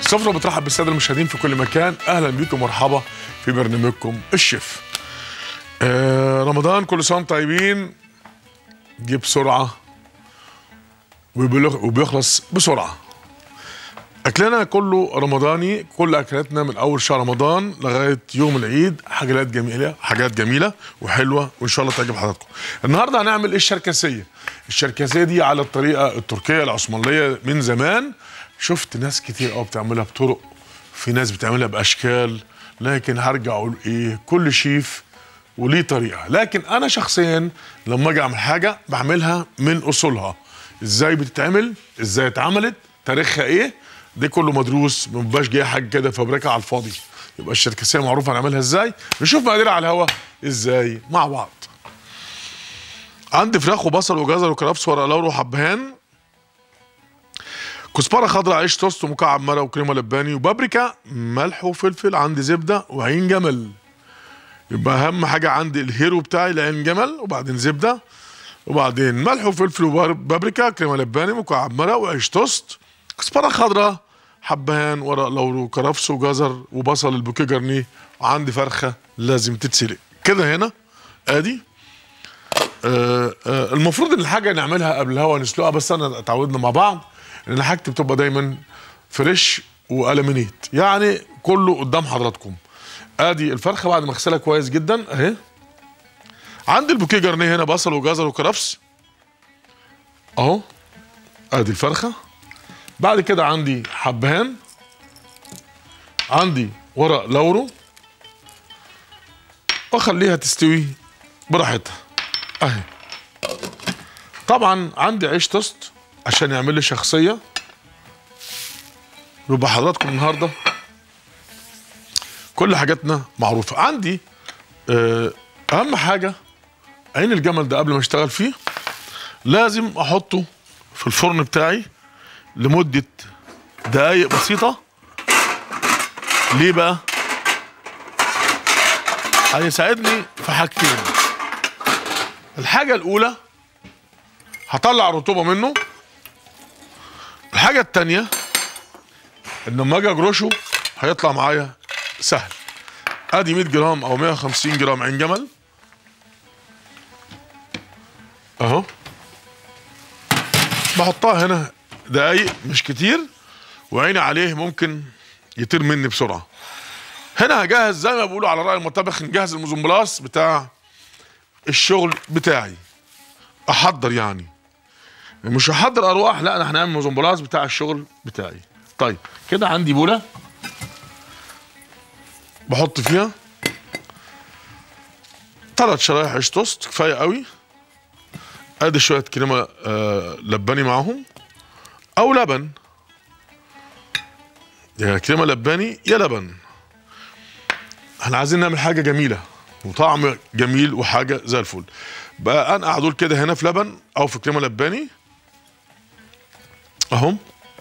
السفرة بترحب بالسادة المشاهدين في كل مكان. أهلا بيكم ومرحبا في برنامجكم الشيف. رمضان كل سنة وانتم طيبين. جه بسرعة وبيخلص بسرعة. أكلنا كله رمضاني، كل أكلاتنا من أول شهر رمضان لغاية يوم العيد حاجات جميلة وحلوة، وإن شاء الله تعجب حضراتكم. النهاردة هنعمل الشركسية. الشركسية دي على الطريقة التركية العثمانية من زمان. شفت ناس كتير قوي بتعملها بطرق، في ناس بتعملها باشكال، لكن هرجع اقول ايه، كل شيف وليه طريقه. لكن انا شخصيا لما اجي اعمل حاجه بعملها من اصولها، ازاي بتتعمل، ازاي اتعملت، تاريخها ايه، ده كله مدروس. ما بقاش جاي حاجه كده فبركه على الفاضي. يبقى الشركسيه معروفه هنعملها ازاي. نشوف مقاديرها على الهوا ازاي مع بعض. عندي فراخ وبصل وجزر وكرفس ورق لورا وحبهان، كزبره خضراء، عيش توست ومكعب مرق وكريمه لباني وبابريكا، ملح وفلفل، عندي زبده وعين جمل. يبقى اهم حاجه عندي الهيرو بتاعي العين جمل، وبعدين زبده، وبعدين ملح وفلفل وبابريكا، كريمه لباني، مكعب مرق وعيش توست، كزبره خضراء، حبهان، ورق لورا وكرفس وجزر وبصل البوكيه جرنيه، وعندي فرخه لازم تتسلق كده. هنا ادي المفروض ان الحاجه نعملها قبل الهوا نسلقها، بس انا اتعودنا مع بعض ان حاجتي بتبقى دايما فريش والمينيت، يعني كله قدام حضراتكم. ادي الفرخه بعد ما اغسلها كويس جدا اهي. عندي البوكيه جرنيه هنا، بصل وجزر وكرفس اهو. ادي الفرخه. بعد كده عندي حبهان، عندي ورق لورو، واخليها تستوي براحتها اهي. طبعا عندي عيش توست عشان يعمل لي شخصيه. يبقى حضراتكم النهارده كل حاجاتنا معروفه. عندي اهم حاجه عين الجمل ده، قبل ما اشتغل فيه لازم احطه في الفرن بتاعي لمده دقايق بسيطه. ليه بقى؟ هيساعدني في حاجتين. الحاجه الاولى هطلع الرطوبه منه. الحاجه التانيه ان لما اجي اجرشه هيطلع معايا سهل. ادي 100 جرام او 150 جرام عين جمل اهو. بحطها هنا دقايق مش كتير، وعيني عليه ممكن يطير مني بسرعه. هنا هجهز زي ما بيقولوا على رأي المطابخ، نجهز الموزمبلاص بتاع الشغل بتاعي. احضر يعني مش هحضر ارواح، لا انا هنعمل موزمبلاص بتاع الشغل بتاعي. طيب كده عندي بوله بحط فيها 3 شرايح عيش توست كفايه قوي. ادي شويه كريمه لباني معاهم او لبن، يا كريمه لباني يا لبن. احنا عايزين نعمل حاجه جميله وطعم جميل وحاجه زي الفل. بقى انقع دول كده هنا في لبن او في كريمه لباني اهم.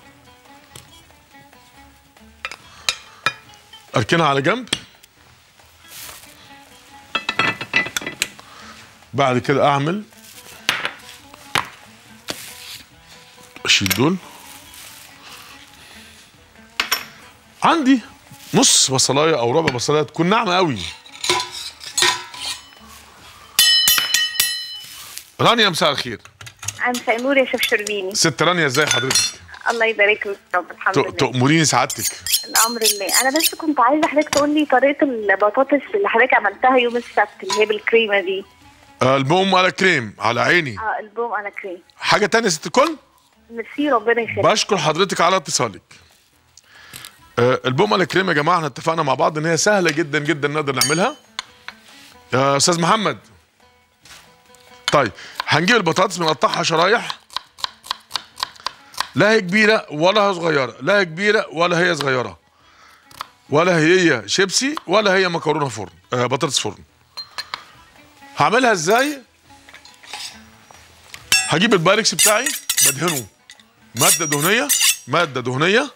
اركنها على جنب. بعد كده اعمل اشيل دول. عندي نص بصلايه او ربع بصلايه تكون ناعمه قوي. رانيا مساء الخير. مساء النور يا شيف شربيني. ست رانيا ازاي حضرتك؟ الله يبارك لك يا رب. الحمد لله. تأمريني سعادتك. الامر لله. انا بس كنت عايزه حضرتك تقول لي طريقه البطاطس اللي حضرتك عملتها يوم السبت اللي هي بالكريمه دي. البوم على كريم على عيني. البوم على كريم. حاجه تانية ست الكل؟ ميرسي ربنا يخليك. بشكر حضرتك على اتصالك. البوم على كريم يا جماعه احنا اتفقنا مع بعض ان هي سهله جدا جدا نقدر نعملها. يا استاذ محمد. طيب هنجيب البطاطس بنقطعها شرايح، لا هي كبيره ولا هي صغيره، لا هي كبيره ولا هي صغيره، ولا هي شيبسي ولا هي مكرونه فرن، بطاطس فرن. هعملها ازاي؟ هجيب البايركس بتاعي بدهنه ماده دهنيه،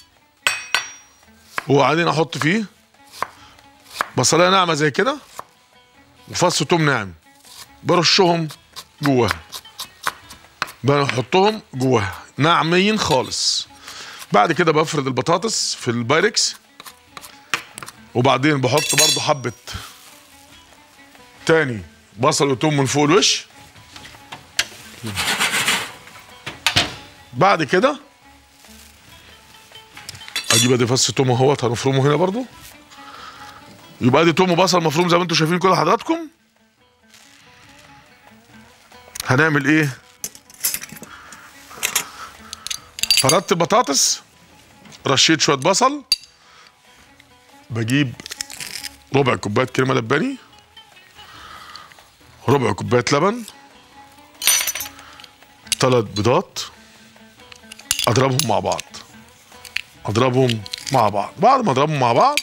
وبعدين احط فيه بصلايه ناعمه زي كده وفص توم ناعم، برشهم جواها، بنحطهم جواها ناعمين خالص. بعد كده بفرد البطاطس في البايركس، وبعدين بحط برضو حبه تاني بصل وتوم من فوق الوش. بعد كده اجيب ادي فص توم اهوت هنفرمه هنا برضو. يبقى ادي توم وبصل مفروم زي ما انتم شايفين كده حضراتكم. هنعمل ايه؟ فردت البطاطس، رشيت شويه بصل، بجيب ربع كوبايه كريمه لباني، ربع كوبايه لبن، 3 بيضات، اضربهم مع بعض. بعد ما اضربهم مع بعض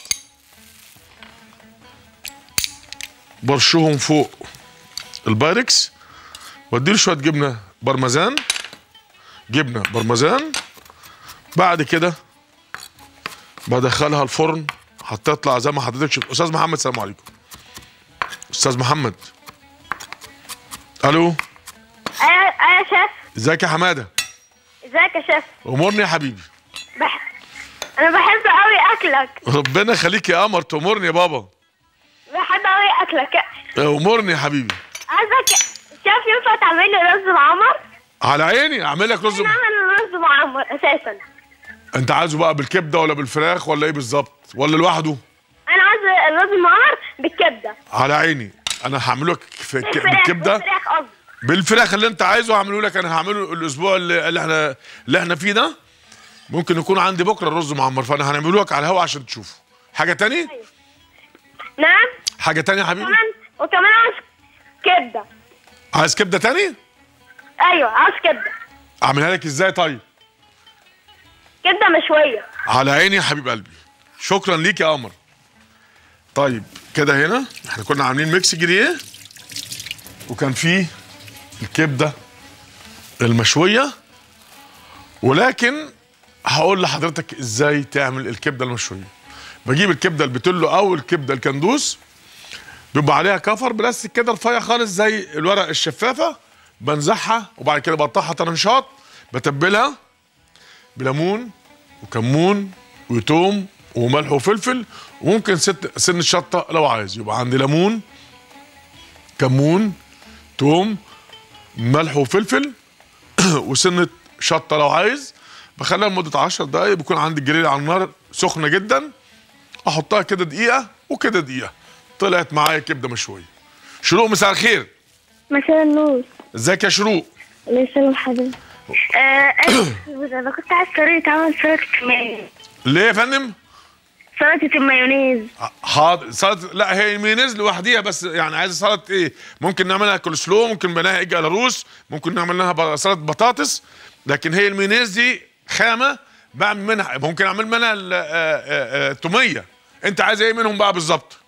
برشهم فوق البايركس، واديله شويه جبنه برمجان. بعد كده بدخلها الفرن حتى تطلع زي ما حضرتك شفت. استاذ محمد السلام عليكم. استاذ محمد. الو. ايوه يا شيف. ازيك يا حماده؟ ازيك يا شيف؟ امورني يا حبيبي. انا بحب قوي اكلك. ربنا يخليك يا قمر، تأمرني يا بابا. بحب قوي اكلك. امورني يا حبيبي. عايزك شيف ينفع تعمل لي رز معمر؟ على عيني اعمل لك رز. انا اعمل رز معمر اساسا. انت عايزه بقى بالكبده ولا بالفراخ ولا ايه بالظبط ولا لوحده؟ انا عايز الرز المعمر بالكبده. على عيني. انا هعمله لك بالكبده. بالفراخ قصدي. بالفراخ اللي انت عايزه هعمله لك. انا هعمله الاسبوع اللي احنا فيه ده. ممكن يكون عندي بكره الرز معمر، فانا هنعمله لك على الهوا عشان تشوفه. حاجه تاني؟ أيوة. نعم. حاجه تاني يا حبيبي؟ وكمان عايز كبده. عايز كبده تاني؟ ايوه عايز كبده. اعملها لك ازاي طيب؟ كبده مشويه. على عيني يا حبيب قلبي. شكرا ليك يا قمر. طيب كده هنا احنا كنا عاملين ميكس جريه، وكان فيه الكبده المشويه، ولكن هقول لحضرتك ازاي تعمل الكبده المشويه. بجيب الكبده البتلو او الكبده الكندوس، بيبقى عليها كفر بلاستيك كده رفيع خالص زي الورق الشفافه، بنزعها وبعد كده بقطعها طرنشات، بتبلها بليمون وكمون وتوم وملح وفلفل، وممكن سن الشطه لو عايز. يبقى عندي ليمون، كمون، توم، ملح وفلفل وسنه شطه لو عايز. بخليها لمده 10 دقايق، بيكون عندي الجريل على النار سخنه جدا، احطها كده دقيقه وكده دقيقه، طلعت معايا كبده مشويه. شروق مساء الخير. مساء النور. ازيك يا شروق؟ الله يسلم حضرتك. انا كنت عايز طريقه عمل سلطه المايونيز. ليه يا فندم؟ سلطه المايونيز. حاضر. سلطه، لا هي المايونيز لوحديها، بس يعني عايز سلطه ايه؟ ممكن نعملها كول سلو، ممكن نعملها ايج على روس، ممكن نعمل لها سلطه بطاطس، لكن هي المايونيز دي خامه بعمل منها، ممكن اعمل منها توميه. انت عايز ايه منهم بقى بالظبط؟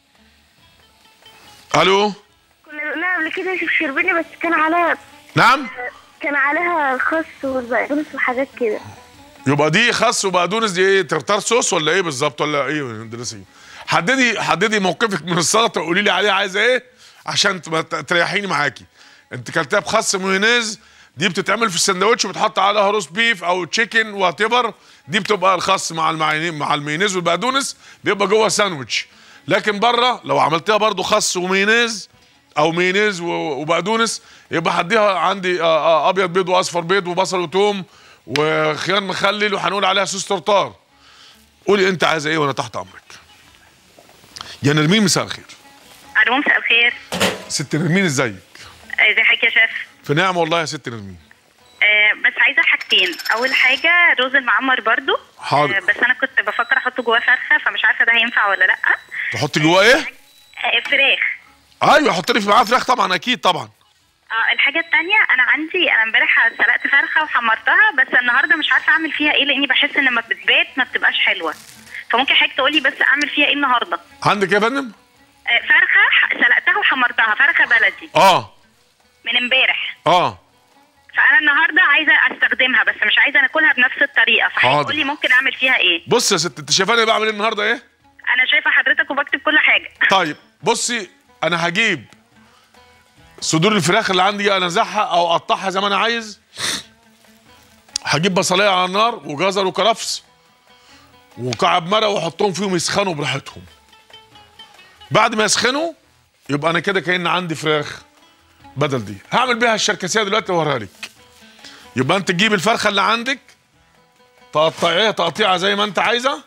الو. كنا بنعمل قبل كده شربيني بس كان عليها. نعم. كان عليها خس والبقدونس وحاجات كده. يبقى دي خس وبقدونس، دي ايه؟ ترتار صوص ولا ايه بالظبط ولا ايه؟ درسي. حددي موقفك من السلطه وقولي لي عليها عايزه ايه عشان تريحيني معاكي. انت كلتها بخس مايونيز، دي بتتعمل في السندوتش وبتحط عليها روست بيف او تشيكن وات ايفر، دي بتبقى الخس مع المايونيز والبقدونس بيبقى جوه ساندوتش. لكن بره لو عملتها برضو خس ومايونيز او مايونيز وبقدونس، يبقى هديها عندي ابيض بيض واصفر بيض وبصل وتوم وخيار مخلل، وهنقول عليها صوص ترتار. قولي انت عايزه ايه وانا تحت امرك. يا نرمين مساء الخير. الو مساء الخير. ست نرمين ازيك؟ ازي حضرتك يا شيف؟ في نعمه والله يا ست نرمين. بس عايزه حاجتين. اول حاجه رز المعمر برضو. حاضر. بس انا كنت بفكر احطه جواه فرخه، فمش عارفه ده هينفع ولا لا. تحطي جواه ايه؟ فراخ. ايوه حطي لي معاه فراخ طبعا، اكيد طبعا. الحاجه الثانيه، انا امبارح سلقت فرخه وحمرتها، بس النهارده مش عارفه اعمل فيها ايه، لاني بحس ان لما بتبات ما بتبقاش حلوه. فممكن حضرتك تقولي بس اعمل فيها ايه النهارده؟ عندك ايه يا فندم؟ فرخه سلقتها وحمرتها، فرخه بلدي. من امبارح. فانا النهارده عايزه استخدمها، بس مش عايزه ناكلها بنفس الطريقه، فحضرتك تقولي ممكن اعمل فيها ايه؟ بص يا ست، انت شايفاني بعمل ايه النهارده ايه؟ انا شايفه حضرتك وبكتب كل حاجه. طيب بصي، انا هجيب صدور الفراخ اللي عندي انزعها او اقطعها زي ما انا عايز، هجيب بصلايه على النار وجزر وكرفس وكعب مرق واحطهم فيهم يسخنوا براحتهم. بعد ما يسخنوا يبقى انا كده كأن عندي فراخ بدل دي. هعمل بيها الشركسيه دلوقتي واوريها لك. يبقى انت تجيب الفرخه اللي عندك تقطعيها تقطيعه زي ما انت عايزه.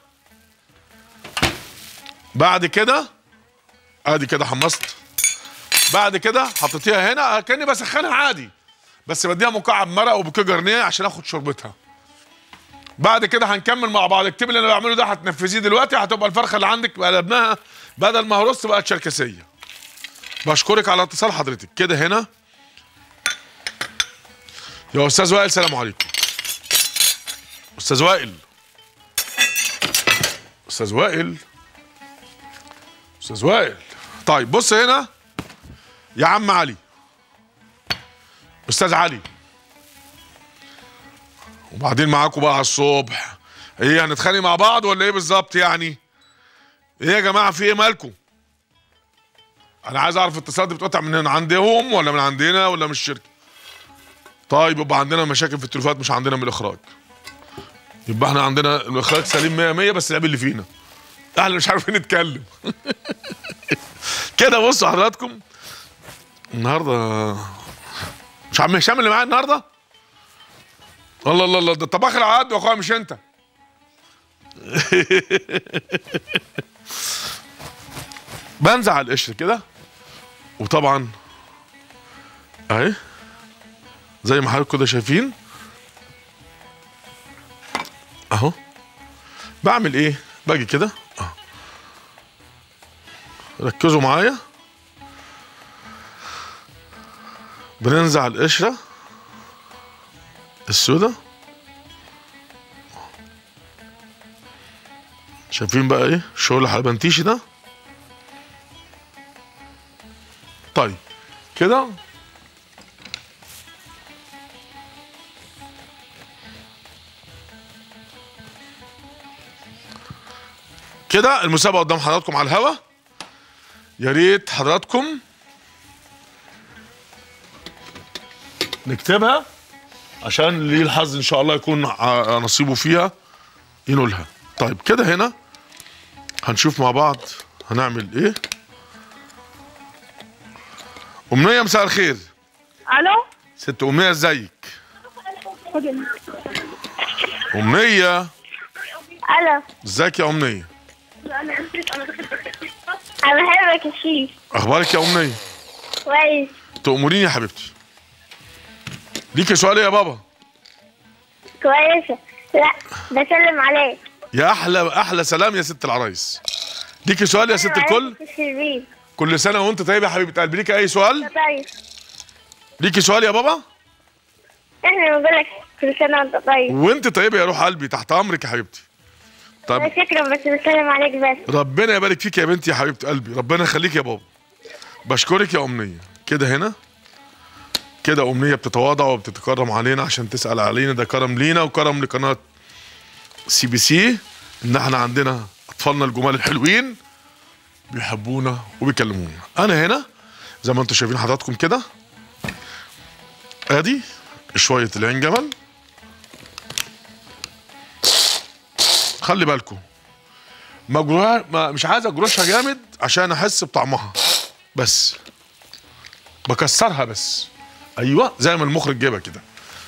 بعد كده ادي كده حمصت. بعد كده حطيتيها هنا كاني بسخنها عادي، بس بديها مكعب مرق وبوكيه جرنيه عشان اخد شوربتها. بعد كده هنكمل مع بعض. اكتبي اللي انا بعمله ده هتنفذيه دلوقتي، هتبقى الفرخه اللي عندك قلبناها بدل ما هرص بقت شركسيه. بشكرك على اتصال حضرتك. كده هنا يا استاذ وائل، سلام عليكم. استاذ وائل، استاذ وائل، استاذ وائل. طيب بص هنا يا عم علي، استاذ علي، وبعدين معاكم بقى على الصبح. ايه هنتخانق مع بعض ولا ايه بالظبط يعني؟ ايه يا جماعه في ايه مالكم؟ انا عايز اعرف الاتصالات دي بتقطع من عندهم ولا من عندنا ولا من الشركه؟ طيب يبقى عندنا مشاكل في التليفونات مش عندنا من الاخراج. يبقى احنا عندنا الاخراج سليم 100 بس العيب اللي فينا احنا مش عارفين نتكلم. كده بصوا حضراتكم النهارده مش عم هشام اللي معايا النهارده؟ الله الله الله، ده الطباخ اللي على قد واخويا مش انت. بنزع القشر كده، وطبعا اهي زي ما حضراتكم كده شايفين اهو. بعمل ايه؟ باجي كده اهو، ركزوا معايا. بننزع القشره السوداء. شايفين بقى ايه الشغل الحلبنتيشي ده؟ طيب كده كده المسابقه قدام حضراتكم على الهوا. يا ريت حضراتكم نكتبها عشان اللي الحظ ان شاء الله يكون نصيبه فيها ينولها. طيب كده هنا هنشوف مع بعض هنعمل ايه. أمنية مساء الخير. الو ست أمنية ازيك؟ أمنية. الو ازيك يا أمنية؟ انا بحبك يا شيف. أخبارك يا أمنية؟ كويس. تأمريني يا حبيبتي. ليكي سؤال يا بابا؟ كويسه. لا بسلم عليك. يا أحلى سلام يا ست العرايس. ليكي سؤال يا ست الكل؟ كل سنة وأنت طيب يا حبيبة قلبي. ليكي أي سؤال؟ طيب. ليكي سؤال يا بابا؟ احنا بنقول لك كل سنه وانت طيب. وانت طيبه يا روح قلبي، تحت امرك يا حبيبتي. طب شكرا، بس بسلم عليك بس. ربنا يبارك فيك يا بنتي يا حبيبه قلبي، ربنا يخليك يا بابا. بشكرك يا أمنية. كده هنا كده أمنية بتتواضع وبتتكرم علينا عشان تسأل علينا. ده كرم لينا وكرم لقناة CBC ان احنا عندنا اطفالنا الجمال الحلوين بيحبونا وبيكلمونا. انا هنا زي ما انتم شايفين حضراتكم كده ادي شوية العين جمل. خلي بالكم مش عايز اجرشها جامد عشان احس بطعمها، بس بكسرها بس. ايوه زي ما المخرج جايبها كده.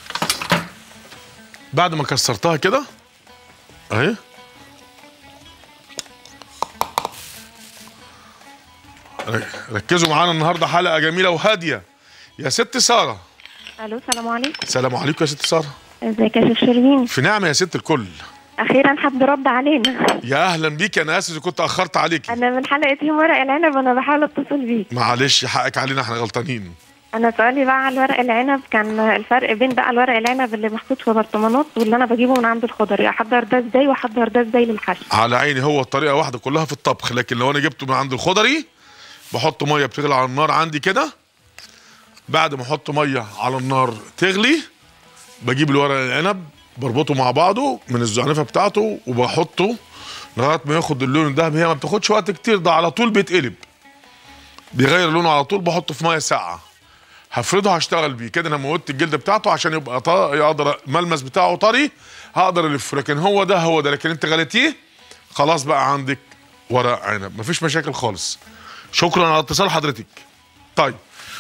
بعد ما كسرتها كده اهي ركزوا معانا النهارده حلقه جميله وهاديه. يا ست ساره. الو السلام عليكم. السلام عليكم يا ست ساره. ازيك يا شيخ شيرين؟ في نعمه يا ست الكل. اخيرا حد رد علينا. يا اهلا بيك. انا اسف كنت اخرت عليكي. انا من حلقه يوم ورق العنب وانا بحاول اتصل بيك. معلش حقك علينا احنا غلطانين. انا سؤالي بقى على ورق العنب، كان الفرق بين بقى الورق العنب اللي محطوط في برطمانات واللي انا بجيبه من عند الخضري، احضر ده ازاي واحضر ده ازاي للحشو؟ على عيني. هو الطريقه واحده كلها في الطبخ، لكن لو انا جبته من عند الخضري بحط ميه بتغلي على النار عندي كده. بعد ما احط ميه على النار تغلي بجيب الورق العنب بربطه مع بعضه من الزعنفه بتاعته وبحطه لغايه ما ياخد اللون الذهبي. هي ما بتاخدش وقت كتير، ده على طول بيتقلب بيغير لونه على طول. بحطه في ميه ساقعه هفرده هشتغل بيه كده. انا موتت الجلد بتاعته عشان يبقى يقدر الملمس بتاعه طري، هقدر الفه. لكن هو ده لكن انت غليتيه خلاص بقى عندك ورق عنب، مفيش مشاكل خالص. شكرا على اتصال حضرتك. طيب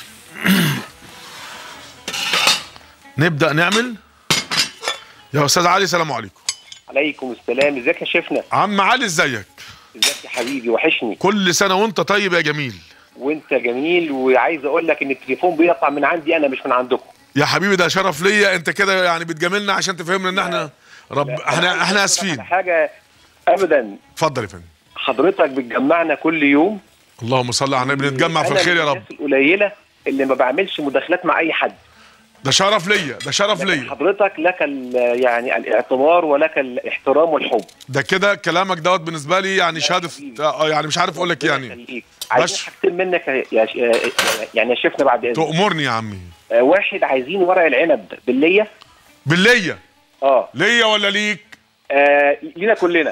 نبدأ نعمل. يا استاذ علي سلام عليكم. عليكم السلام. ازيك يا شيفنا؟ عم علي ازيك؟ ازيك يا حبيبي، وحشني. كل سنه وانت طيب يا جميل. وانت جميل. وعايز اقول لك ان التليفون بيقطع من عندي انا مش من عندكم يا حبيبي. ده شرف ليا. انت كده يعني بتجاملنا عشان تفهمنا ان احنا احنا اسفين. حاجه ابدا. اتفضل يا فندم. حضرتك بتجمعنا كل يوم. اللهم صل على النبي. نتجمع في الخير يا رب. الناس القليله اللي ما بعملش مداخلات مع اي حد. ده شرف ليا، ده شرف ليا. حضرتك لك يعني الاعتبار ولك الاحترام والحب. ده كده كلامك دوت بالنسبه لي يعني شهاده يعني مش عارف اقول لك يعني. عايزين حاجتين منك يا شيفنا بعد اذنك. تأمرني يا عمي. واحد، عايزين ورق العنب بالليه. بالليه؟ ليا ولا ليك؟ لينا كلنا.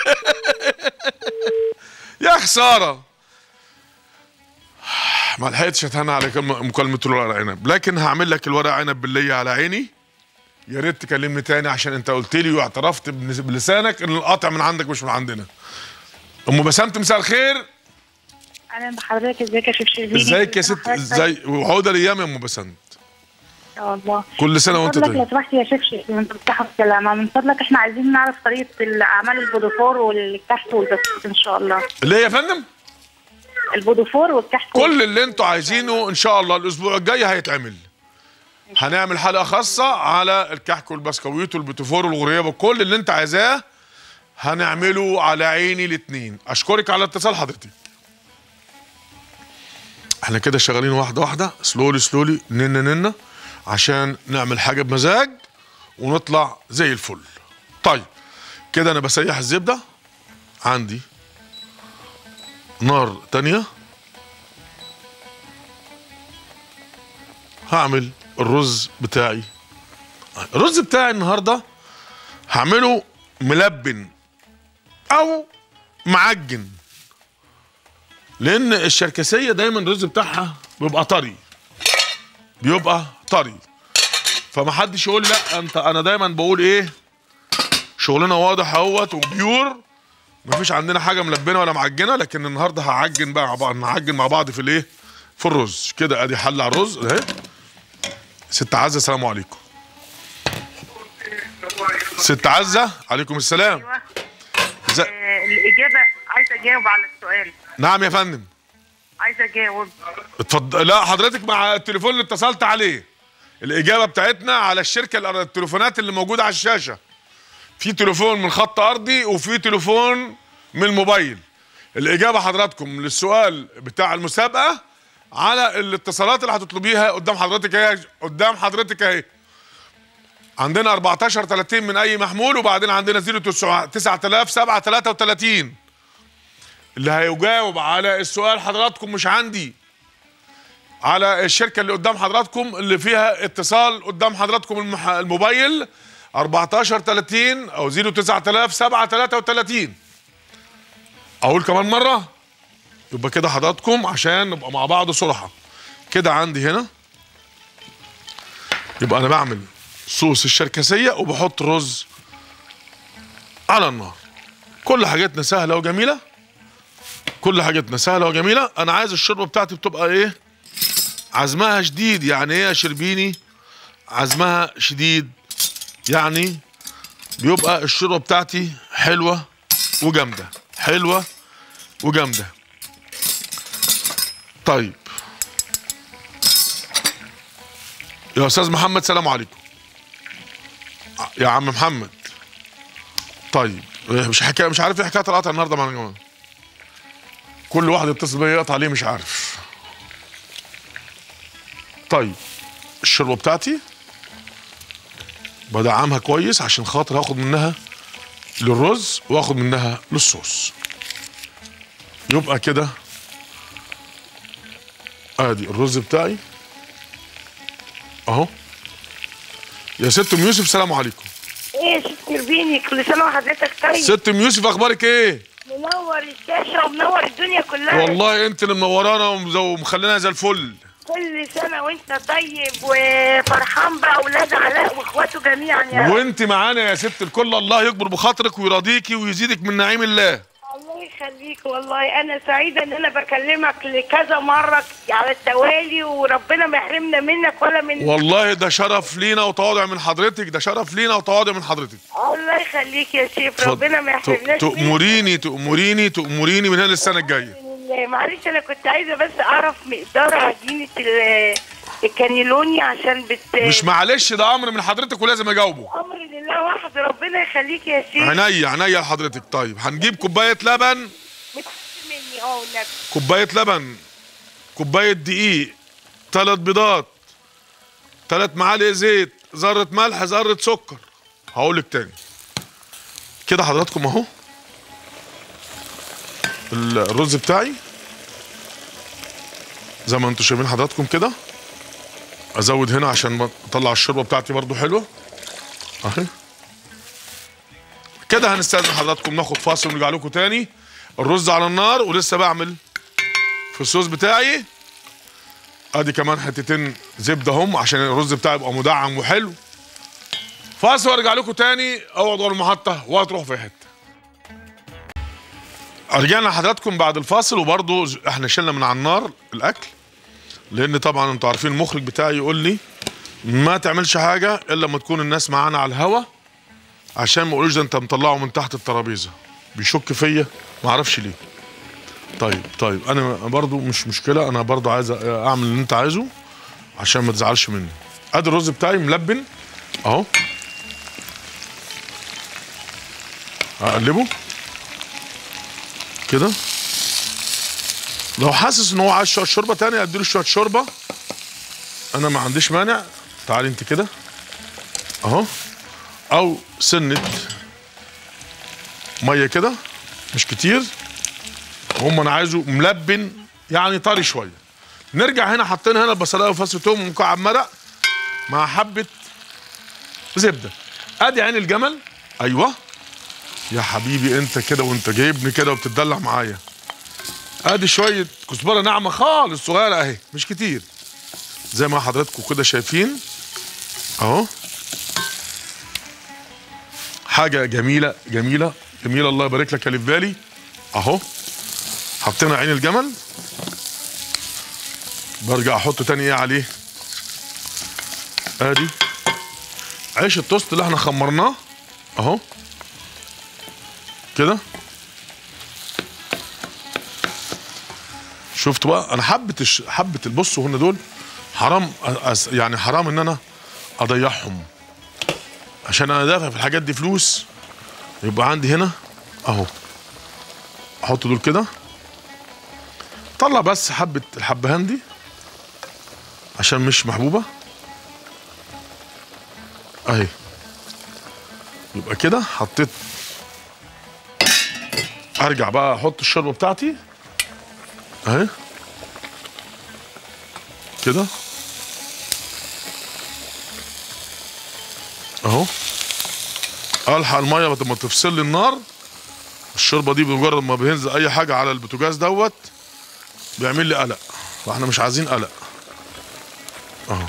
يا خساره ما لحقتش اتهنى على مكالمه الورق عنب، لكن هعمل لك الورق عنب بالليه على عيني. يا ريت تكلمني تاني عشان انت قلت لي واعترفت بلسانك ان القطع من عندك مش من عندنا. ام بسنت مساء الخير. اهلا بحضرتك. ازيك يا شيف شربيني؟ ازيك يا ست؟ ازاي وعوده الايام يا ام بسنت. والله كل سنه وانت طيب. لو سمحت يا شيف شربيني وانت بتحكي السلامه، من فضلك احنا عايزين نعرف طريقه اعمال البودوفور والكحك والبسكوت ان شاء الله. ليه يا فندم؟ البودوفور والكحك. كل اللي انتوا عايزينه ان شاء الله الاسبوع الجاي هيتعمل. هنعمل حلقه خاصه على الكحك والبسكويت والبودوفور والغريبه، كل اللي انت عايزاه هنعمله على عيني الاثنين. اشكرك على اتصال حضرتك. احنا كده شغالين واحده واحده، سلولي ننا عشان نعمل حاجه بمزاج ونطلع زي الفل. طيب كده انا بسيح الزبده، عندي نار تانية، هعمل الرز بتاعي. الرز بتاعي النهارده هعمله ملبن او معجن، لان الشركسيه دايما الرز بتاعها بيبقى طري، فمحدش يقول لا انا دايما بقول ايه، شغلنا واضح اهوت وبيور، مفيش عندنا حاجه ملبنه ولا معجنه. لكن النهارده هعجن بقى نعجن مع بعض في الايه، في الرز. كده ادي حله على الرز اهي. ست عزه السلام عليكم. ست عزه عليكم السلام. ايوه. الاجابه عايزه اجاوب على السؤال. نعم يا فندم. عايزه اجاوب. اتفضل. لا حضرتك مع التليفون اللي اتصلت عليه. الاجابه بتاعتنا على الشركه، التليفونات اللي موجوده على الشاشه. في تليفون من خط ارضي وفي تليفون من الموبايل. الاجابه حضراتكم للسؤال بتاع المسابقه على الاتصالات اللي هتطلبيها قدام حضرتك اهي. عندنا 1430 من اي محمول، وبعدين عندنا 09733. اللي هيجاوب على السؤال حضراتكم مش عندي، على الشركه اللي قدام حضراتكم اللي فيها اتصال قدام حضراتكم الموبايل 1430 او 09733. اقول كمان مره يبقى كده حضراتكم عشان نبقى مع بعض صراحه. كده عندي هنا يبقى انا بعمل صوص الشركسيه وبحط رز على النار. كل حاجاتنا سهله وجميله. انا عايز الشوربه بتاعتي بتبقى ايه، عزمها شديد. يعني ايه يا شربيني عزمها شديد؟ يعني بيبقى الشوربه بتاعتي حلوه وجامده. طيب يا استاذ محمد سلام عليكم. يا عم محمد. طيب مش عارف ايه حكايه القطع النهارده مع الجماعه. كل واحد يتصل بيا يقطع ليه مش عارف. طيب الشوربه بتاعتي بدعمها كويس عشان خاطر هاخد منها للرز واخد منها للصوص. يبقى كده ادي الرز بتاعي اهو. يا ست ام يوسف سلام عليكم. ايه يا ست شربيني، كل سنه وحضرتك طيب. ست ام يوسف اخبارك ايه؟ منور الشاشه ومنور الدنيا كلها. والله انت اللي منورانا ومخلينا زي الفل. كل سنه وانت طيب وفرحان باولاد علاء واخواته جميعا يا رب. وانت معانا يا ست الكل، الله يكبر بخاطرك ويرضيكي ويزيدك من نعيم الله. الله يخليك، والله انا سعيده ان انا بكلمك لكذا مره على التوالي، وربنا ما يحرمنا منك ولا من. والله ده شرف لينا وتواضع من حضرتك، ده شرف لينا وتواضع من حضرتك. الله يخليك يا شيف، ربنا ما يحرمناش. تأمريني من هنا للسنه الجايه. معلش انا كنت عايزه بس اعرف مقدار عجينه الكانيلوني عشان مش معلش، ده امر من حضرتك ولازم اجاوبه. امر لله وحده، ربنا يخليك يا شيخ. عينيا لحضرتك. طيب هنجيب كوبايه لبن مني والنبي، كوبايه لبن، كوبايه دقيق، 3 بيضات، 3 معالق زيت، ذره ملح، ذره سكر. هقول لك تاني كده حضراتكم اهو الرز بتاعي زي ما انتم شايفين حضراتكم كده. ازود هنا عشان اطلع الشوربه بتاعتي برضو حلوه اهي كده. هنستاذن حضراتكم ناخد فاصل ونرجع لكم تاني. الرز على النار ولسه بعمل في الصوص بتاعي. ادي كمان حتتين زبده هم عشان الرز بتاعي يبقى مدعم وحلو. فاصل وارجع لكم تاني. اقعدوا على المحطه ولا تروحوا في حته. رجعنا لحضراتكم بعد الفاصل، وبرضو احنا شلنا من على النار الاكل، لان طبعا انتوا عارفين المخرج بتاعي يقول لي ما تعملش حاجه الا لما تكون الناس معانا على الهوا، عشان ما يقولوش ده انت مطلعه من تحت الترابيزه. بيشك فيا ما اعرفش ليه. طيب انا برضو مش مشكله، انا برضو عايز اعمل اللي انت عايزه عشان ما تزعلش مني. ادي الرز بتاعي ملبن اهو، هقلبه كده. لو حاسس ان هو عايز شويه شوربه تاني اديله شويه شوربه، انا ما عنديش مانع. تعالي انت كده اهو، او سنه ميه كده مش كتير. انا عايزه ملبن يعني طري شويه. نرجع هنا حاطين هنا البصلايه وفص ثوم ومكعب مرق مع حبه زبده. ادي عين الجمل. ايوه يا حبيبي انت كده وانت جايبني كده وبتدلع معايا. ادي شويه كزبره ناعمه خالص صغيره اهي مش كتير، زي ما حضراتكم كده شايفين اهو. حاجه جميله جميله جميله، الله يبارك لك يا اللي في بالي اهو. حطينا عين الجمل، برجع احط تاني ايه عليه. ادي عيش التوست اللي احنا خمرناه اهو كده. شفتوا بقى انا حبه البصوا هنا دول حرام، يعني حرام ان انا اضيعهم عشان انا دافع في الحاجات دي فلوس. يبقى عندي هنا اهو، احط دول كده. طلع بس حبه الحبهان دي عشان مش محبوبه اهي. يبقى كده حطيت. ارجع بقى احط الشوربه بتاعتي اهي كده اهو. الحق الميه لما تفصل لي النار. الشوربه دي بمجرد ما بينزل اي حاجه على البوتاجاز دوت بيعمل لي قلق، فاحنا مش عايزين قلق اهو.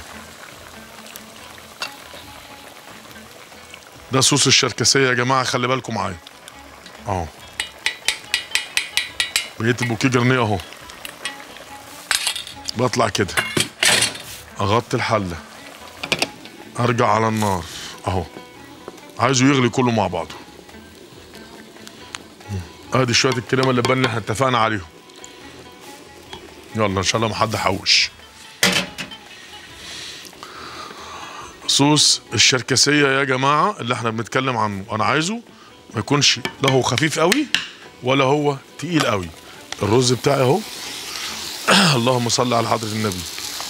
ده صوص الشركسيه يا جماعه، خلي بالكم معايا اهو. بقيت البوكيه جرنيه اهو. بطلع كده اغطي الحله، ارجع على النار اهو. عايزه يغلي كله مع بعضه. ادي شويه الكريمه اللبان اللي احنا اتفقنا عليهم. يلا ان شاء الله ما حد حوش. صوص الشركسيه يا جماعه اللي احنا بنتكلم عنه، انا عايزه ما يكونش لا هو خفيف قوي ولا هو تقيل قوي. الرز بتاعي اهو. اللهم صل على حضره النبي.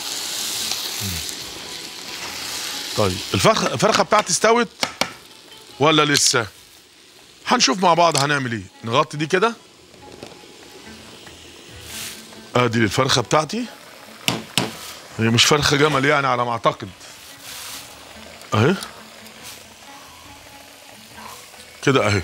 طيب الفرخه بتاعتي استوت ولا لسه؟ هنشوف مع بعض هنعمل ايه. نغطي دي كده. ادي الفرخه بتاعتي، هي مش فرخه جمل يعني على ما اعتقد اهي كده اهي.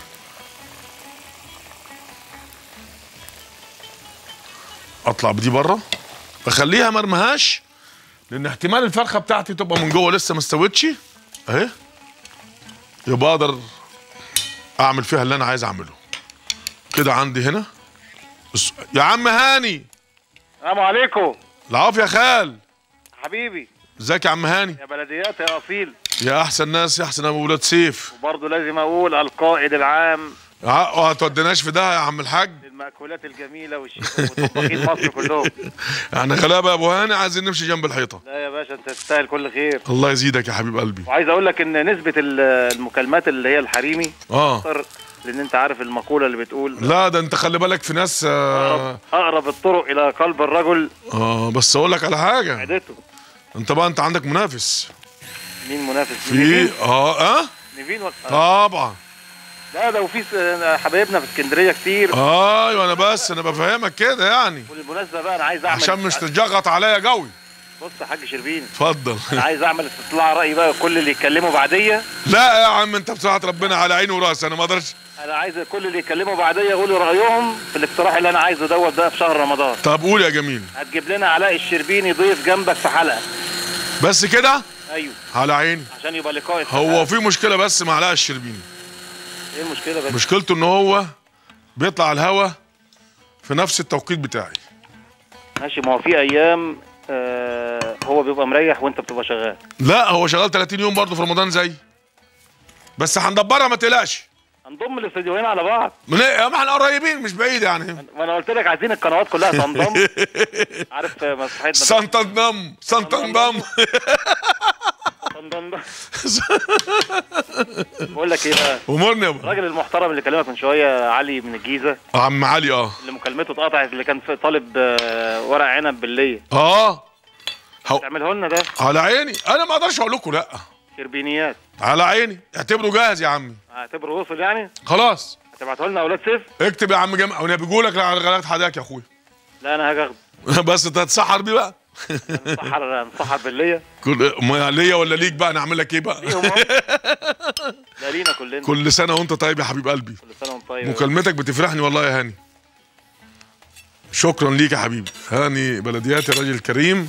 اطلع بدي بره، بخليها مرمهاش لان احتمال الفرخه بتاعتي تبقى من جوه لسه ما استوتش اهي، يبقى اقدر اعمل فيها اللي انا عايز اعمله. كده عندي هنا يا عم هاني. السلام عليكم. العافيه يا خال حبيبي. ازيك يا عم هاني؟ يا بلديات يا اصيل. يا احسن ناس، يا احسن ابو ولاد سيف. وبرضه لازم اقول القائد العام. ما توديناش في ده يا عم الحاج. المأكولات الجميله والشيف وطباخين مصر كلهم. احنا غلابه يا ابو هاني، عايزين نمشي جنب الحيطه. لا يا باشا انت تستاهل كل خير. الله يزيدك يا حبيب قلبي. وعايز اقول لك ان نسبه المكالمات اللي هي الحريمي اكتر، لان انت عارف المقوله اللي بتقول لا ده انت خلي بالك في ناس اقرب الطرق الى قلب الرجل. بس اقول لك على حاجه. عدته. انت عندك منافس. مين منافس؟ في نيفين طبعا. لا ده وفي حبايبنا في اسكندريه كتير. ايوه انا بفهمك كده يعني. بالمناسبه بقى انا عايز اعمل عشان مش تتجغط عليا قوي. بص يا حاج شربين اتفضل. انا عايز اعمل استطلاع راي بقى كل اللي يتكلموا بعديا. لا يا عم انت بصراحه ربنا على عيني وراسي، انا ما اقدرش. انا عايز كل اللي يتكلموا بعديا يقولوا رايهم في الاقتراح اللي انا عايزه دوت بقى في شهر رمضان. طب قول يا جميل. هتجيب لنا علاء الشربيني ضيف جنبك في حلقه. بس كده؟ ايوه على عيني. عشان يبقى لقاء. هو في مشكله بس مع علاء الشربيني. ايه المشكله بس؟ مشكلته ان هو بيطلع على الهوا في نفس التوقيت بتاعي. ماشي، ما هو في ايام هو بيبقى مريح وانت بتبقى شغال. لا هو شغال 30 يوم برضه في رمضان زي. بس هندبرها ما تقلقش. هنضم الاستديوهين على بعض. ما احنا قريبين مش بعيد يعني. ما انا قلت لك عايزين القنوات كلها تنضم. عارف مسرحيتنا سنتنضم بقول لك ايه بقى؟ امرني يا ابو. الراجل المحترم اللي كلمك من شويه علي من الجيزه. عم علي اللي مكالمته اتقطعت، اللي كان طالب ورق عنب بالليه. تعمله لنا ده. على عيني، انا ما اقدرش اقول لكم لا. شربينيات. على عيني، اعتبره جاهز يا عمي. اعتبره وصل يعني؟ خلاص. هتبعته لنا اولاد سيف؟ اكتب يا عم جمع، وانا بيقول لك على غلات حداك يا اخويا. لا انا هاجي اخده. بس انت هتسحر بيه بقى. نسحر بالليه. ليا ولا ليك بقى؟ نعمل لك ايه بقى؟ لا لينا كلنا. كل سنه وانت طيب يا حبيب قلبي. كل سنه وانت طيب. مكالمتك بتفرحني والله يا هاني. شكرا ليك يا حبيبي. هاني بلدياتي الراجل الكريم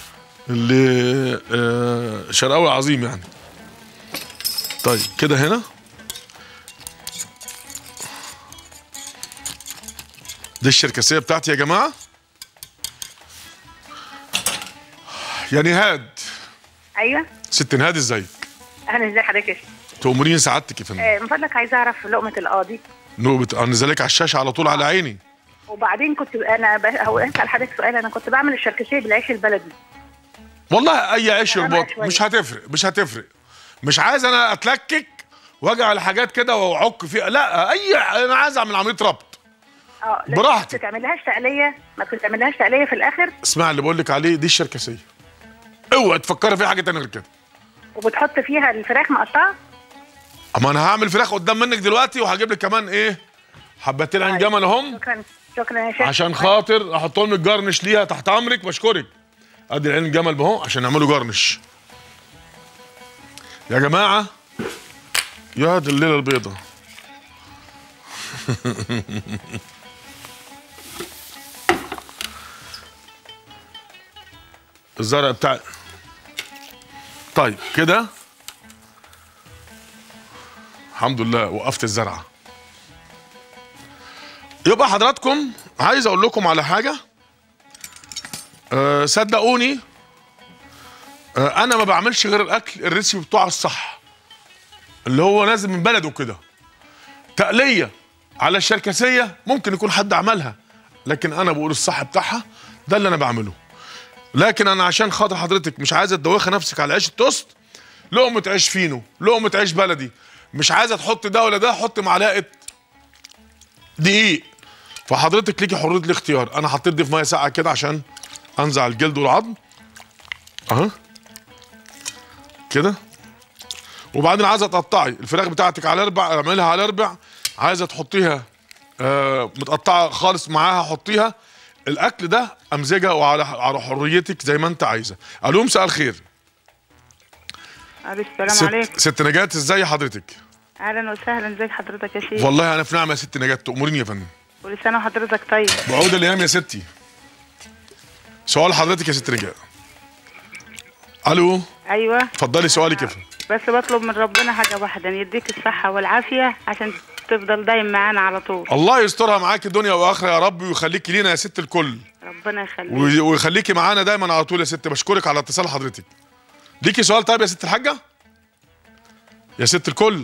اللي شرقاوي عظيم يعني. طيب كده هنا دي الشركسيه بتاعتي يا جماعه. يا نهاد. ايوه ست نهاد ازيك؟ اهلا، ازي حضرتك؟ تأمريني سعادتك يا فندم. من فضلك عايزه اعرف لقمه القاضي. انزلك على الشاشه على طول على عيني. وبعدين كنت انا هو اسال حضرتك سؤال، انا كنت بعمل الشركسيه بالعيش البلدي. والله اي عيش يربط مش هتفرق. مش عايز انا اتلكك واجي على حاجات كده واعك فيها، لا انا عايز اعمل عمليه ربط. براحتك. ما بتعملهاش تقليه في الاخر. اسمع اللي بقول لك عليه، دي الشركسيه. اوعي تفكري في حاجه ثانيه غير كده. وبتحط فيها الفراخ مقطعه؟ اما انا هعمل فراخ قدام منك دلوقتي، وهجيب لك كمان ايه حبتين عين جمل اهم. شكرا يا شيخ. عشان خاطر احطهم الجرنش ليها تحت امرك، بشكرك. ادي العين الجمل اهو عشان نعمله جرنش يا جماعه. يا دي الليله البيضاء. الزرع بتاعي. طيب كده الحمد لله وقفت الزرعه. يبقى حضراتكم عايز اقول لكم على حاجه. صدقوني انا ما بعملش غير الاكل الريسيبي بتاعه الصح اللي هو نازل من بلده كده. تقليه على الشركسيه ممكن يكون حد عملها، لكن انا بقول الصح بتاعها، ده اللي انا بعمله. لكن انا عشان خاطر حضرتك مش عايزه تدوخي نفسك على عيش التوست، لقمه عيش فينو، لقمه عيش بلدي، مش عايزه تحط ده ولا ده، حط معلقه دقيق. فحضرتك ليكي حريه الاختيار. انا حطيت دي في ميه ساقعه كده عشان انزع الجلد والعظم اهو كده. وبعدين عايزه تقطعي الفراخ بتاعتك على اربع، اعملها على اربع. عايزه تحطيها متقطعه خالص معاها، حطيها. الاكل ده امزجه وعلى حريتك زي ما انت عايزه. الو مساء الخير. السلام عليكم. ست نجاة ازاي حضرتك؟ اهلا وسهلا، ازيك حضرتك يا شيخ؟ والله انا في نعمه يا ست نجاة، تأمريني يا فندم. كل سنه وحضرتك طيب. بعود الايام يا ستي. سؤال حضرتك يا ست نجاة. الو. ايوه اتفضلي سؤالك يا فندم. بس بطلب من ربنا حاجه واحده، ان يديك الصحه والعافيه عشان تفضل دايم معانا على طول. الله يسترها معاكي دنيا واخره يا رب، ويخليكي لينا يا ست الكل. ربنا يخليك ويخليكي معانا دايما على طول يا ست. بشكرك على اتصال حضرتك. ليكي سؤال طيب يا ست الحاجه؟ يا ست الكل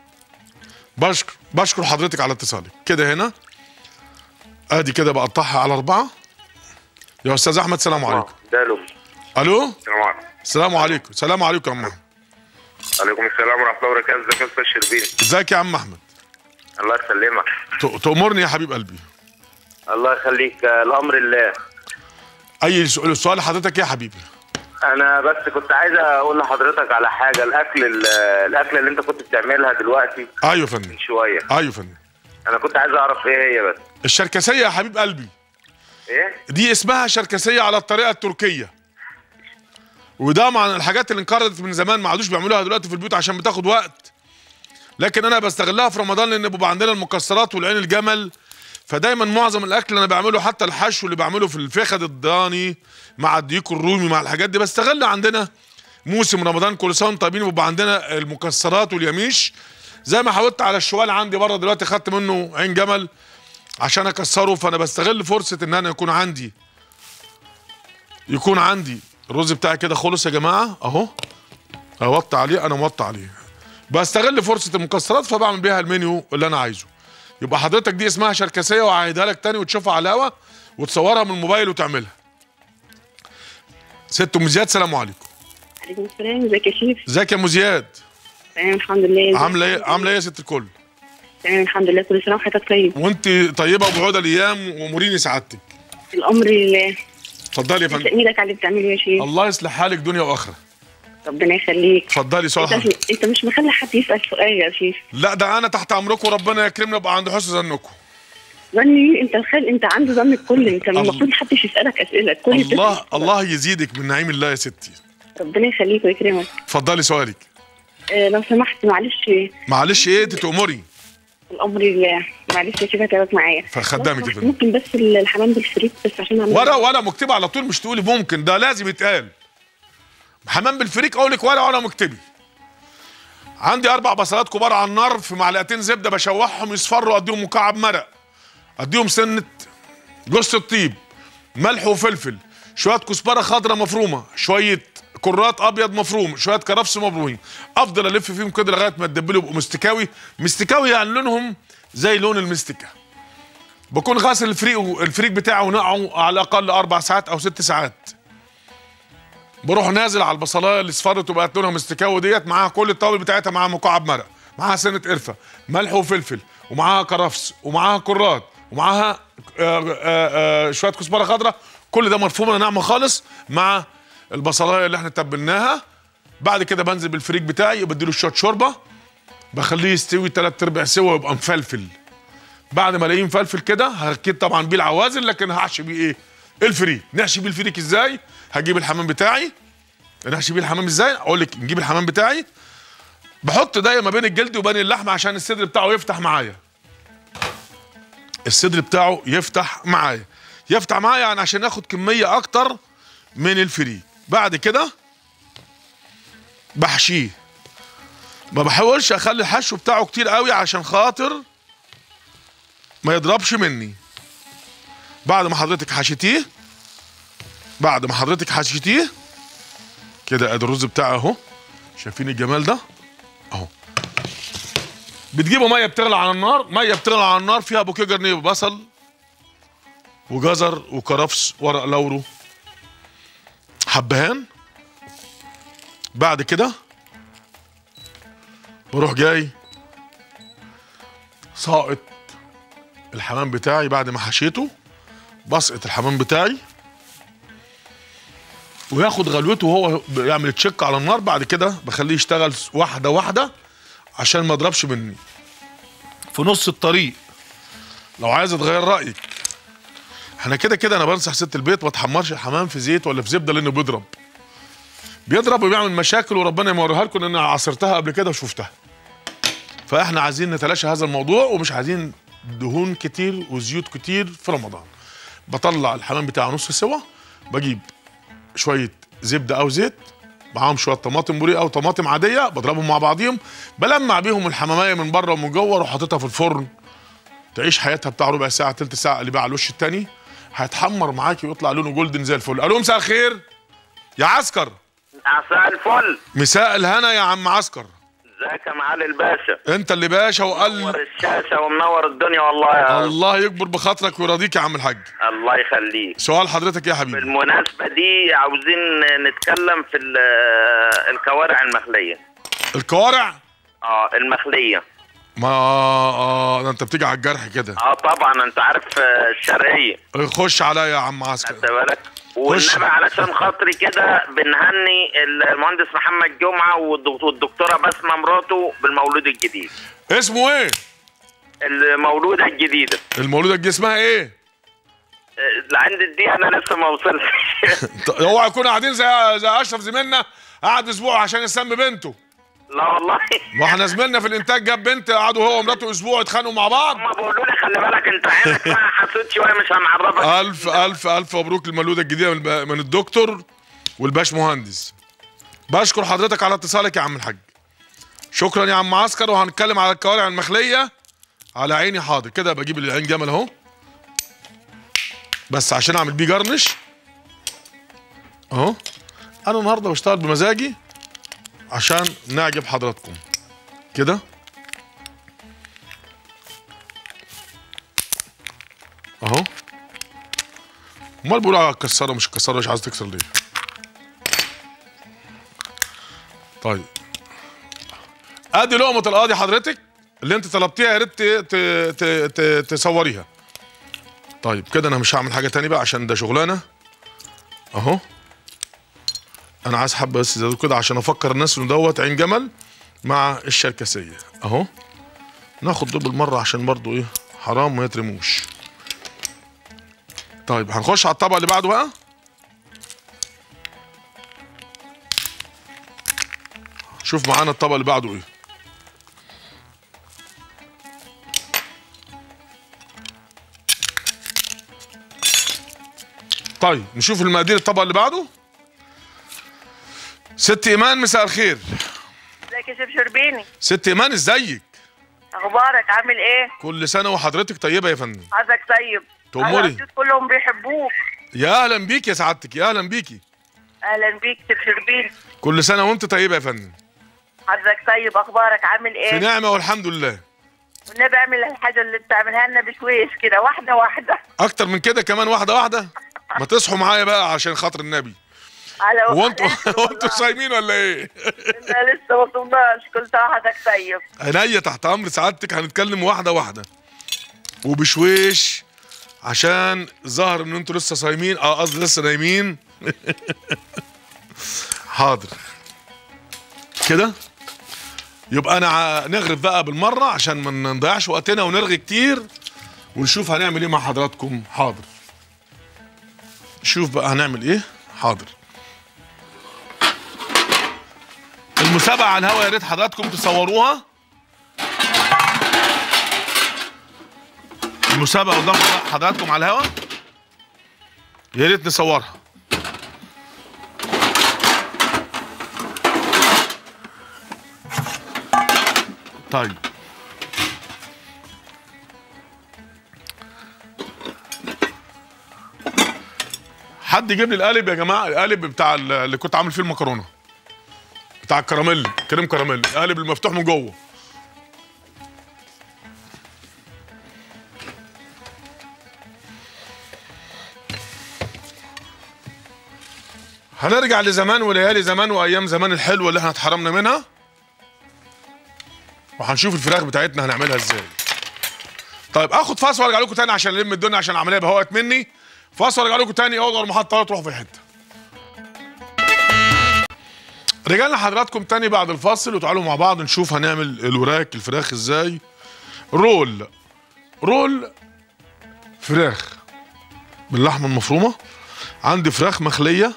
بشكر حضرتك على اتصالك. كده هنا ادي كده بقطعها على 4. يا استاذ احمد سلام عليكم. الو. السلام عليكم. السلام عليكم يا عم احمد. عليكم السلام ورحمه الله وبركاته. ازيك يا استاذ شربيني؟ ازيك يا عم احمد؟ الله يسلمك. تأمرني يا حبيب قلبي. الله يخليك. الامر لله. اي سؤال حضرتك يا حبيبي؟ انا بس كنت عايز اقول لحضرتك على حاجه. الاكله اللي انت كنت بتعملها دلوقتي. ايوه يا فندم. من شويه. ايوه يا فندم. انا كنت عايز اعرف ايه هي بس. الشركسيه يا حبيب قلبي. ايه؟ دي اسمها شركسيه على الطريقه التركيه. وده مع الحاجات اللي انقرضت من زمان، ما عادوش بيعملوها دلوقتي في البيوت عشان بتاخد وقت. لكن انا بستغلها في رمضان لان بيبقى عندنا المكسرات والعين الجمل. فدايما معظم الاكل اللي انا بعمله، حتى الحشو اللي بعمله في الفخد الضاني مع الديك الرومي مع الحاجات دي، بستغل عندنا موسم رمضان. كل سنه وانتم طيبين. وبيبقى عندنا المكسرات واليميش. زي ما حاولت على الشوال عندي بره دلوقتي، خدت منه عين جمل عشان اكسره. فانا بستغل فرصه ان انا يكون عندي الرز بتاعي كده خلص يا جماعه اهو. اوطي عليه، انا موطي عليه. بستغل فرصه المكسرات فبعمل بيها المنيو اللي انا عايزه. يبقى حضرتك دي اسمها شركسيه، وهعيدها لك تاني وتشوفها على الهوا وتصورها من الموبايل وتعملها. ست ام زياد سلام عليكم. عليكم السلام. ازيك يا شيف؟ ازيك يا ام زياد؟ تمام الحمد لله. عامله ايه يا ست الكل؟ تمام الحمد لله. كل سنه وحضرتك طيب. وانت طيبه وبعود الايام واموريني سعادتك. الامر لله. اتفضلي يا فندم. تأمينك على اللي بتعمله يا شيخ. الله يصلح حالك دنيا واخره. ربنا يخليك. اتفضلي سؤال حضرتك. انت مش مخلي حد يسال سؤال يا شيخ. لا ده انا تحت امركم، وربنا يكرمنا يبقى عند حسن ظنكم. ظني انت عنده ظن الكل. انت المفروض محدش يسالك اسئله الكل. الله يزيدك من نعيم الله يا ستي. ربنا يخليك ويكرمك. اتفضلي سؤالك. لو سمحت معلش ايه تأمري؟ الامر لله. معلش يا شيخ هتقعد معايا. فخدامك كده. ممكن بس الحمام بالفريك بس عشان اعمل ولا مكتبه على طول، مش تقولي ممكن، ده لازم يتقال. حمام بالفريك اقول لك ولا مكتبي. عندي 4 بصلات كبار على النار في معلقتين زبده، بشوحهم يصفروا، اديهم مكعب مرق، اديهم سنه جوز الطيب، ملح وفلفل، شويه كزبره خضراء مفرومه، شويه كرات ابيض مفروم، شويه كرفس مبرومين. افضل الف فيهم كده لغايه ما تدبلوا يبقوا مستكاوي يعني لونهم زي لون المستكه. بكون غاسل الفريك بتاعه ونقعه على الاقل 4 ساعات او 6 ساعات. بروح نازل على البصلايه اللي اصفرت وبقت لونها مستكاوي ديت، معاها كل التوابل بتاعتها، معاها مكعب مرق، معاها سنه قرفه، ملح وفلفل، ومعاها كرفس، ومعاها كرات، ومعاها شويه كزبره خضراء. كل ده مرفومه ناعمه خالص مع البصلايه اللي احنا تبلناها. بعد كده بنزل بالفريك بتاعي وبديله شويه شوربه، بخليه يستوي 3/4 سوا ويبقى مفلفل. بعد ما الاقيه مفلفل كده هركب طبعا بيه العوازل، لكن هحشي بيه ايه؟ الفريك. نحشي بيه الفريك ازاي؟ هجيب الحمام بتاعي. نحشي بيه الحمام ازاي؟ اقول لك. نجيب الحمام بتاعي، بحط دايما ما بين الجلد وبين اللحمه عشان الصدر بتاعه يفتح معايا. الصدر بتاعه يفتح معايا يعني عشان اخد كميه اكتر من الفريك. بعد كده بحشيه. ما بحاولش اخلي الحشو بتاعه كتير قوي عشان خاطر ما يضربش مني. بعد ما حضرتك حشيتيه كده، ادي الرز بتاعي اهو. شايفين الجمال ده اهو. بتجيبوا ميه بتغلي على النار، فيها بوكيه جرنيه بصل وجزر وكرفس ورق لورو حبهان. بعد كده بروح جاي ساقط الحمام بتاعي. بعد ما حشيته بسقط الحمام بتاعي وياخد غلوته وهو بيعمل تشيك على النار. بعد كده بخليه يشتغل واحده واحده عشان ما يضربش مني. في نص الطريق لو عايز تغير رايك، احنا كده انا بنصح ست البيت ما تحمرش الحمام في زيت ولا في زبده، لانه بيضرب وبيعمل مشاكل، وربنا يموريها لكم لان انا عصرتها قبل كده وشفتها. فاحنا عايزين نتلاشى هذا الموضوع، ومش عايزين دهون كتير وزيوت كتير في رمضان. بطلع الحمام بتاعه نص سوا، بجيب شويه زبده او زيت معاهم شويه طماطم بوريه او طماطم عاديه، بضربهم مع بعضيهم، بلمع بيهم الحماميه من بره ومن جوه، واروح حاططها في الفرن تعيش حياتها بتاع ربع ساعه تلت ساعه، اللي بقى على الوش التاني هيتحمر معاكي ويطلع لونه جولدن زي الفل. الو مساء الخير يا عسكر. مساء الفل. مساء الهنا يا عم عسكر. ازيك يا معالي الباشا؟ انت اللي باشا منور الشاشه ومنور الدنيا والله يا الله يكبر بخاطرك ويرضيك يا عم الحاج. الله يخليك. سؤال حضرتك يا حبيبي. بالمناسبه دي عاوزين نتكلم في الكوارع المخليه. الكوارع؟ المخليه. ما ده انت بتيجي على الجرح كده. طبعا انت عارف الشرقيه. خش عليا يا عم عسكر. خدت بالك؟ والنبي علشان خاطري كده بنهني المهندس محمد جمعه والدكتوره بسمه مراته بالمولود الجديد. اسمه ايه؟ المولوده الجديده. المولوده الجديده اسمها ايه؟ عند دي انا لسه ما وصلتش. اوعى يكونوا قاعدين زي اشرف زميلنا قعد اسبوع عشان يسمي بنته. لا والله. ما احنا زميلنا في الانتاج جاب بنت قعدوا هو ومراته اسبوع يتخانقوا مع بعض. هم بيقولوا لي خلي بالك انت عينك بقى حسود شويه مش هنعرفك. الف الف الف مبروك المولوده الجديده من الدكتور والباش مهندس. بشكر حضرتك على اتصالك يا عم الحاج. شكرا يا عم عسكر. وهنتكلم على الكوارع المخليه على عيني. حاضر كده بجيب العين جمل اهو بس عشان اعمل بيه جرنش اهو. انا النهارده بشتغل بمزاجي عشان نعجب حضراتكم كده اهو. امال بيقولوا على الكساره مش الكساره، مش عايز تكسر ليه؟ طيب ادي لقمه القاضي حضرتك اللي انت طلبتيها، يا ريت تصوريها. طيب كده انا مش هعمل حاجه تاني بقى عشان ده شغلانه اهو. انا عايز حبه بس زي كده عشان افكر الناس ان دوت عين جمل مع الشركسيه اهو. ناخد دول بالمره عشان برضو ايه حرام ما يترموش. طيب هنخش على الطبق اللي بعده بقى. شوف معانا الطبق اللي بعده ايه. طيب نشوف المقادير الطبق اللي بعده. ست ايمان مساء الخير. ازيك يا شيف شربيني؟ ست ايمان ازيك؟ اخبارك عامل ايه؟ كل سنه وحضرتك طيبه يا فندم. حضرتك طيب. تأمري. كلهم بيحبوك. يا اهلا بيك يا سعادتك، يا اهلا بيكي. اهلا بيك شيف شربيني. كل سنه وانت طيبه يا فندم. حضرتك طيب. اخبارك عامل ايه؟ في نعمه والحمد لله. والنبي اعمل الحاجه اللي بتعملها لنا بشويش كده واحده واحده. اكتر من كده كمان واحده واحده. ما تصحوا معايا بقى عشان خاطر النبي. هو انتوا صايمين ولا ايه؟ لا لسه ما صمناش. كل سنه وحضرتك طيب. عينيا تحت امر سعادتك. هنتكلم واحده واحده وبشويش عشان ظهر ان انتوا لسه صايمين. قصدي لسه نايمين. حاضر كده. يبقى انا نغرف بقى بالمره عشان ما نضيعش وقتنا ونرغي كتير ونشوف هنعمل ايه مع حضراتكم. حاضر. شوف بقى هنعمل ايه. حاضر. المسابقة على الهوا يا ريت حضراتكم تصوروها. المسابقة قدام حضراتكم على الهوا يا ريت نصورها. طيب حد يجيب لي القالب يا جماعة. القالب بتاع اللي كنت عامل فيه المكرونة بتاع الكراميل، كريم كراميل، القالب المفتوح من جوه. هنرجع لزمان وليالي زمان وايام زمان الحلوه اللي احنا اتحرمنا منها، وهنشوف الفراخ بتاعتنا هنعملها ازاي. طيب اخد فاصل وارجع لكم تاني عشان الم الدنيا عشان العمليه بهوقت مني. فاصل وارجع لكم تاني. اوضه المحطه تروحوا في حته. رجعنا حضراتكم تاني بعد الفاصل وتعالوا مع بعض نشوف هنعمل الوراك الفراخ ازاي. رول فراخ باللحمه المفرومه. عندي فراخ مخليه،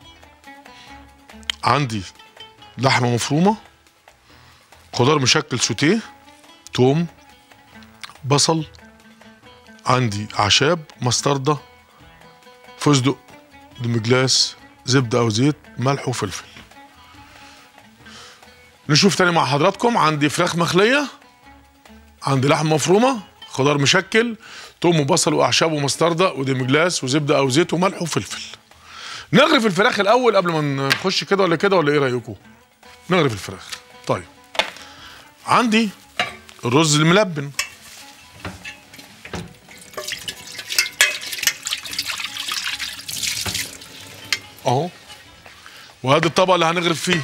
عندي لحمه مفرومه، خضار مشكل سوتيه، توم، بصل، عندي اعشاب، مستردة، فستق، دمجلاس، زبده او زيت، ملح وفلفل. نشوف تاني مع حضراتكم. عندي فراخ مخليه، عندي لحمه مفرومه، خضار مشكل، توم وبصل واعشاب ومستردة وديمجلاس وزبده او زيت وملح وفلفل. نغرف الفراخ الاول قبل ما نخش كده ولا كده، ولا ايه رايكم؟ نغرف الفراخ. طيب عندي الرز الملبن، اهو، وهذا الطبق اللي هنغرف فيه،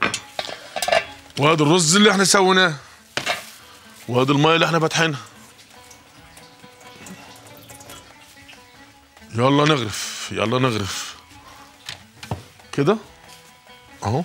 وهذا الرز اللي احنا سويناه، وهذا الميه اللي احنا فاتحينها. يلا نغرف، يلا نغرف كده اهو.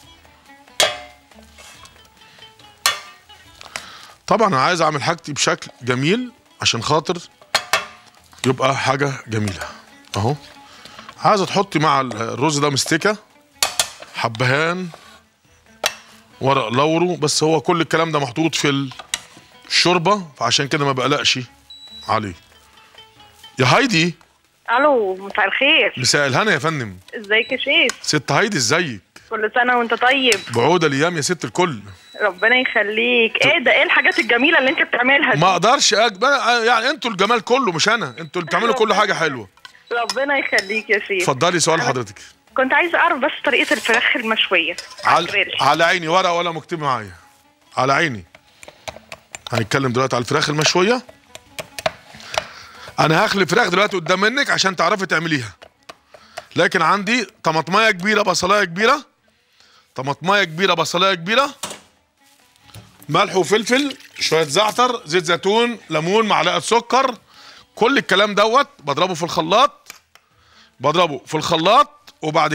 طبعا انا عايز اعمل حاجتي بشكل جميل عشان خاطر يبقى حاجه جميله اهو. عايزه تحطي مع الرز ده مستكه، حبهان، ورق لورو، بس هو كل الكلام ده محطوط في الشوربه، فعشان كده ما بقلقش عليه. يا هايدي. الو، مساء الخير. مساء الهنا يا فندم. ازيك يا شيف؟ ست هايدي ازيك؟ كل سنه وانت طيب. بعودة الايام يا ست الكل. ربنا يخليك. ايه ده؟ ايه الحاجات الجميله اللي انت بتعملها دي؟ ما اقدرش يعني انتوا الجمال كله مش انا، انتوا اللي بتعملوا كل حاجه حلوه. ربنا يخليك يا شيف. اتفضلي سؤال حضرتك. كنت عايزه اعرف بس طريقه الفراخ المشويه على عيني، ورقه ولا مكتوب معايا؟ على عيني. هنتكلم دلوقتي على الفراخ المشويه. انا هخلي فراخ دلوقتي قدام منك عشان تعرفي تعمليها، لكن عندي طماطمايه كبيره، بصلايه كبيره، طماطمايه كبيره، بصلايه كبيره، ملح وفلفل، شويه زعتر، زيت زيتون، ليمون، معلقه سكر. كل الكلام دوت بضربه في الخلاط، بضربه في الخلاط، وبعد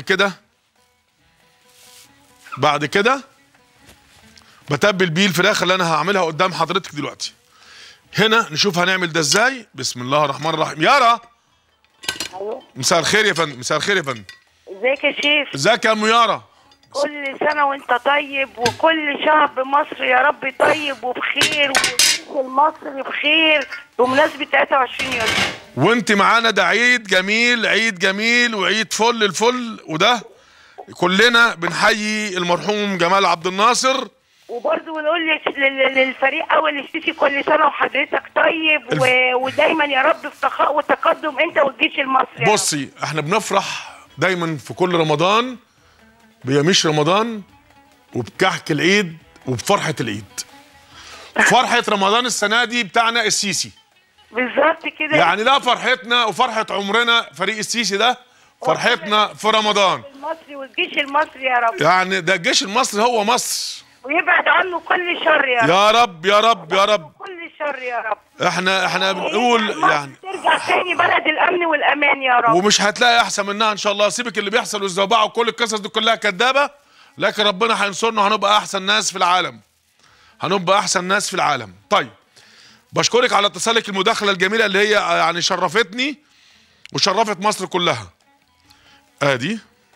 كده بتبل بيه الفراخ اللي انا هعملها قدام حضرتك دلوقتي. هنا نشوف هنعمل ده ازاي. بسم الله الرحمن الرحيم. يارا. ايوه. مساء الخير يا فندم. مساء الخير يا فندم. ازيك يا شيف؟ ازيك يا ام يارا؟ كل سنه وانت طيب، وكل شعب مصر يا رب طيب وبخير، والجيش المصري بخير بمناسبه 23 يوليو. وانت معانا، ده عيد جميل، عيد جميل وعيد فل الفل، وده كلنا بنحيي المرحوم جمال عبد الناصر. وبرضه بنقول للفريق اول السيسي كل سنه وحضرتك طيب ودايما يا رب في رخاء وتقدم انت والجيش المصري. بصي، احنا بنفرح دايما في كل رمضان بيميش رمضان وبكحك العيد وبفرحه العيد. فرحه رمضان السنه دي بتاعنا السيسي. بالظبط كده. يعني ده فرحتنا وفرحه عمرنا، فريق السيسي ده فرحتنا في رمضان. المصري والجيش المصري يا رب. يعني ده الجيش المصري هو مصر، ويبعد عنه كل شر يا رب. يا رب يا رب يا رب. كل شر يا رب. احنا بنقول يعني ترجع تاني بلد الامن والامان يا رب. ومش هتلاقي احسن منها ان شاء الله. سيبك اللي بيحصل والزوبعه وكل القصص دي كلها كدابه، لكن ربنا هينصرنا وهنبقى احسن ناس في العالم. هنبقى احسن ناس في العالم. طيب، بشكرك على اتصالك، المداخله الجميله اللي هي يعني شرفتني وشرفت مصر كلها. ادي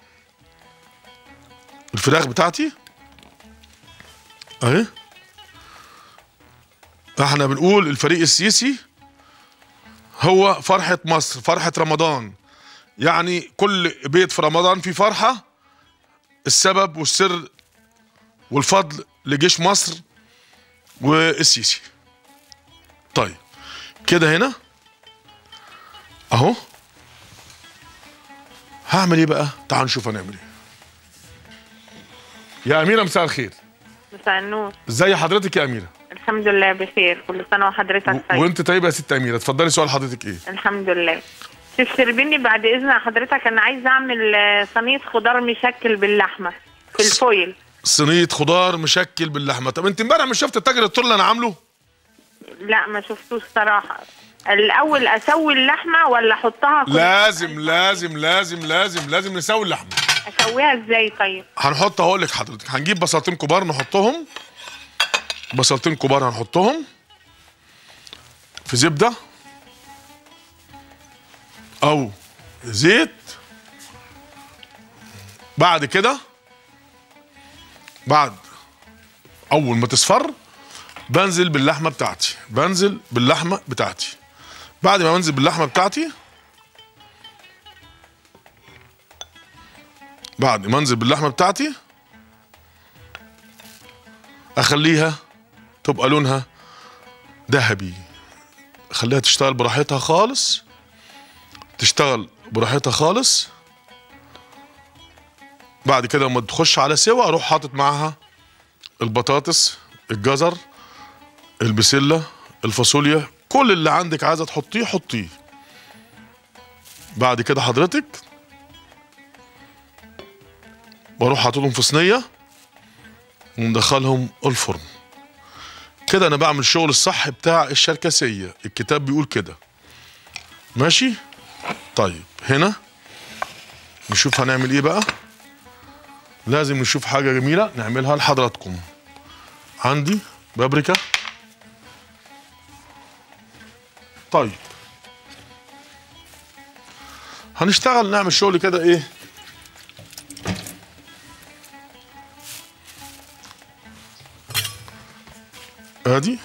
الفراخ بتاعتي اهي. احنا بنقول الفريق السيسي هو فرحة مصر، فرحة رمضان. يعني كل بيت في رمضان في فرحة. السبب والسر والفضل لجيش مصر والسيسي. طيب كده هنا اهو. هعمل ايه بقى؟ تعال نشوف هنعمل ايه. يا أميرة مساء الخير. مساء النور. ازي حضرتك يا أميرة؟ الحمد لله بخير، كل سنه وحضرتك طيب. وانت طيبه يا ست أميرة. اتفضلي، سؤال حضرتك ايه؟ الحمد لله. شيف شربيني بعد اذن حضرتك، انا عايزه اعمل صينيه خضار مشكل باللحمه في الفويل. صينيه خضار مشكل باللحمه. طب انت امبارح مش شفت التاجر الطول اللي انا عامله؟ لا ما شفتوش صراحه. الاول اسوي اللحمه ولا احطها؟ لازم نسوي اللحمه. اسويها ازاي طيب؟ هنحط، هقول لك حضرتك، هنجيب بصلتين كبار نحطهم، بصلتين كبار هنحطهم في زبده او زيت. بعد كده بعد اول ما تصفر بنزل باللحمه بتاعتي، بعد ما بنزل باللحمه بتاعتي، اخليها تبقى لونها ذهبي، اخليها تشتغل براحتها خالص، تشتغل براحتها خالص. بعد كده لما تخش على سوا اروح حاطط معاها البطاطس، الجزر، البسله، الفاصوليا، كل اللي عندك عايزه تحطيه حطيه. بعد كده حضرتك بروح حاططهم في صينيه وندخلهم الفرن. كده انا بعمل شغل الصح بتاع الشركسيه، الكتاب بيقول كده. ماشي؟ طيب هنا نشوف هنعمل ايه بقى. لازم نشوف حاجه جميله نعملها لحضراتكم. عندي بابريكا. طيب هنشتغل نعمل شغل كده ايه، ادي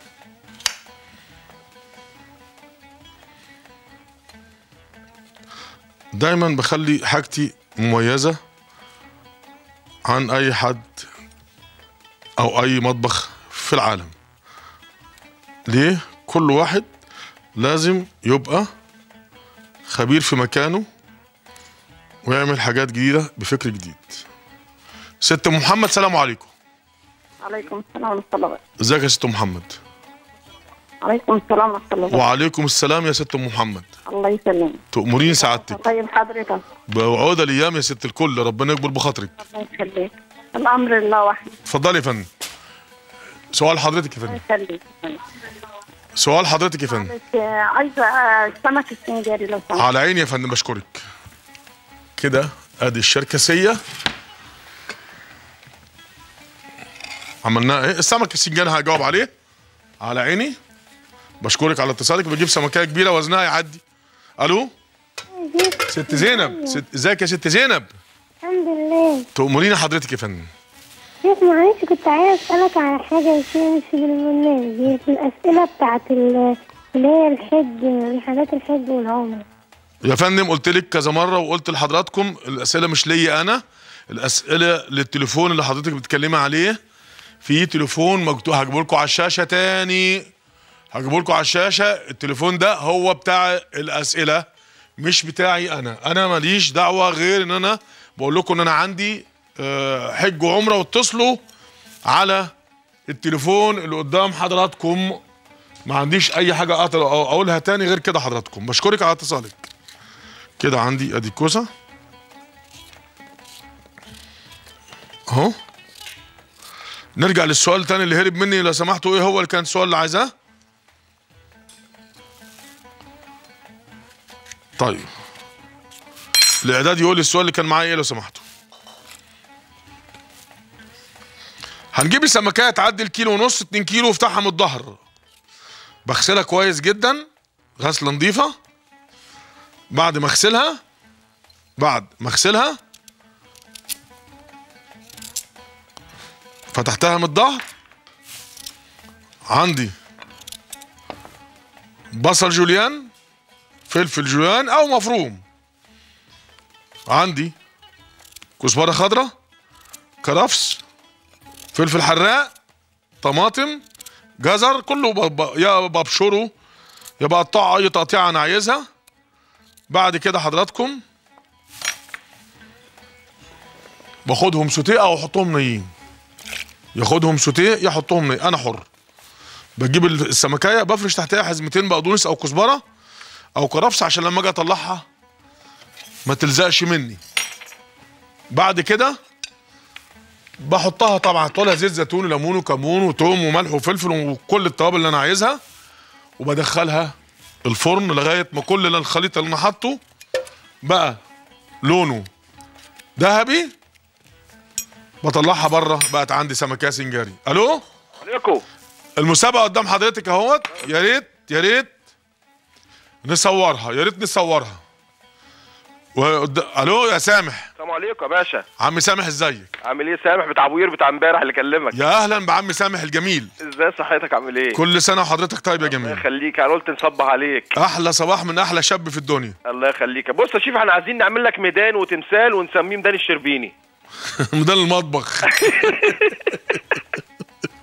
دايما بخلي حاجتي مميزة عن اي حد او اي مطبخ في العالم. ليه؟ كل واحد لازم يبقى خبير في مكانه ويعمل حاجات جديدة بفكر جديد. ست محمد سلام عليكم. عليكم السلام ورحمة الله وبركاته. ازيك يا ست محمد؟ عليكم السلام ورحمة الله وبركاته. وعليكم السلام يا ست محمد. الله يسلمك. تأمرين سعادتك. طيب حضرتك. بوعود الايام يا ست الكل، ربنا يكبر بخاطرك. الله يخليك. الأمر لله وحده. اتفضلي يا فندم. سؤال حضرتك يا فندم. الله يخليك. سؤال حضرتك يا فندم. عايزة السمك السنجاري لو سمحت. على عيني يا فندم، بشكرك. كده ادي الشركسية عملناها ايه. السمك السنجاري هجاوب عليه على عيني. بشكرك على اتصالك. بجيب سمكية كبيرة وزنها يعدي. الو ست زينب. ازيك يا ست زينب؟ الحمد لله. تأمريني حضرتك يا فندم. شيخ معلش كنت عايز اسألك على حاجة مش في البرنامج، هي في الأسئلة بتاعت اللي هي الحج، رحلات الحج والعمرة. يا فندم قلت لك كذا مرة وقلت لحضراتكم الأسئلة مش ليا أنا، الأسئلة للتليفون اللي حضرتك بتتكلمي عليه. في تليفون مكتوب هجيبه لكم على الشاشة تاني، هجيبه لكم على الشاشة. التليفون ده هو بتاع الأسئلة مش بتاعي أنا ماليش دعوة، غير إن أنا بقول لكم إن أنا عندي حج وعمرة، واتصلوا على التليفون اللي قدام حضراتكم. ما عنديش أي حاجة أقولها تاني غير كده حضراتكم. بشكرك على اتصالك. كده عندي أدي الكوسة أهو. نرجع للسؤال التاني اللي هرب مني لو سمحتوا. إيه هو اللي كان السؤال اللي عايزاه؟ طيب الإعداد يقول لي السؤال اللي كان معايا إيه لو سمحتوا. هنجيب السمكية تعدي الكيلو ونص 2 كيلو وافتحها من الظهر. بغسلها كويس جدا غسلة نظيفة. بعد ما اغسلها فتحتها من الظهر. عندي بصل جوليان، فلفل جوليان او مفروم، عندي كزبرة خضراء، كرفس، فلفل حراق، طماطم، جزر، كله يا ببشره يا بقطعه اي تقطيعه انا عايزها. بعد كده حضراتكم باخدهم سوتيه او احطهم نيين، ياخدهم سوتيه يحطهم ني، انا حر. بجيب السمكايه بفرش تحتها حزمتين بقدونس او كزبره او كرفس عشان لما اجي اطلعها ما تلزقش مني. بعد كده بحطها طبعا، احط لها زيت زيتون وليمون وكمون وتوم وملح وفلفل وكل التوابل اللي انا عايزها، وبدخلها الفرن لغايه ما كل الخليط اللي انا حاطه بقى لونه ذهبي. بطلعها بره، بقت عندي سمكيه سنجاري. الو عليكم. المسابقه قدام حضرتك اهوت. يا ريت نصورها، يا ريت نصورها. الو يا سامح. السلام عليكم يا باشا. عم سامح ازيك؟ عامل ايه سامح بتاع ابو قير بتاع امبارح اللي كلمك؟ يا اهلا بعم سامح الجميل. ازاي صحتك عامل ايه؟ كل سنه وحضرتك طيب يا جميل. الله يخليك، انا قلت نصبح عليك. احلى صباح من احلى شاب في الدنيا. الله يخليك. بص يا شيف احنا عايزين نعمل لك ميدان وتمثال ونسميه ميدان الشربيني. ميدان المطبخ.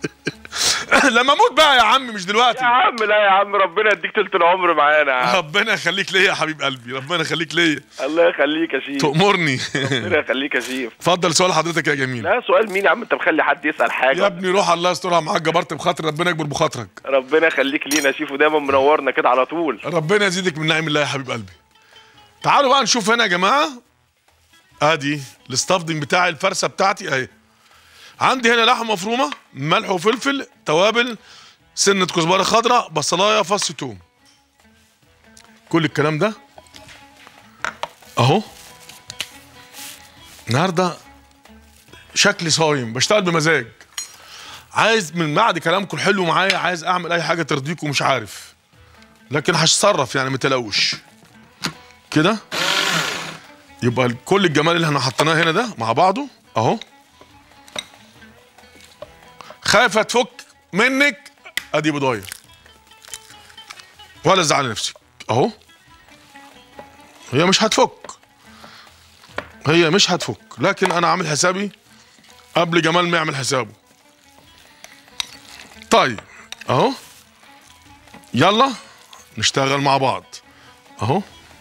لما اموت بقى يا عم مش دلوقتي يا عم. لا يا عم ربنا يديك طول العمر معانا يا عم. ربنا يخليك ليا يا حبيب قلبي، ربنا يخليك ليا. الله يخليك يا شيف. تأمرني. ربنا يخليك يا شيف. اتفضل سؤال حضرتك يا جميل. لا سؤال مين يا عم؟ انت مخلي حد يسأل حاجه يا ابني روح الله يسترها معاك، جبرت بخاطر ربنا يكبر بخاطرك. ربنا يخليك لينا يا شيف، ودايما منورنا كده على طول. ربنا يزيدك من نعم الله يا حبيب قلبي. تعالوا بقى نشوف هنا يا جماعه. ادي الستافدنج بتاعي، الفرسه بتاعتي اهي. عندي هنا لحمه مفرومه، ملح وفلفل، توابل، سنه كزبره خضراء، بصلايه، فص توم. كل الكلام ده اهو. النهارده شكلي صايم، بشتغل بمزاج. عايز من بعد كلامكم الحلو معايا عايز اعمل اي حاجه ترضيكم، مش عارف، لكن هتصرف يعني، ما تقلقوش كده. يبقى كل الجمال اللي احنا حطيناه هنا ده مع بعضه اهو. خايفه تفك منك، ادي بضايه ولا تزعلي نفسك اهو. هي مش هتفك، هي مش هتفك، لكن انا عامل حسابي قبل جمال ما يعمل حسابه. طيب اهو، يلا نشتغل مع بعض اهو.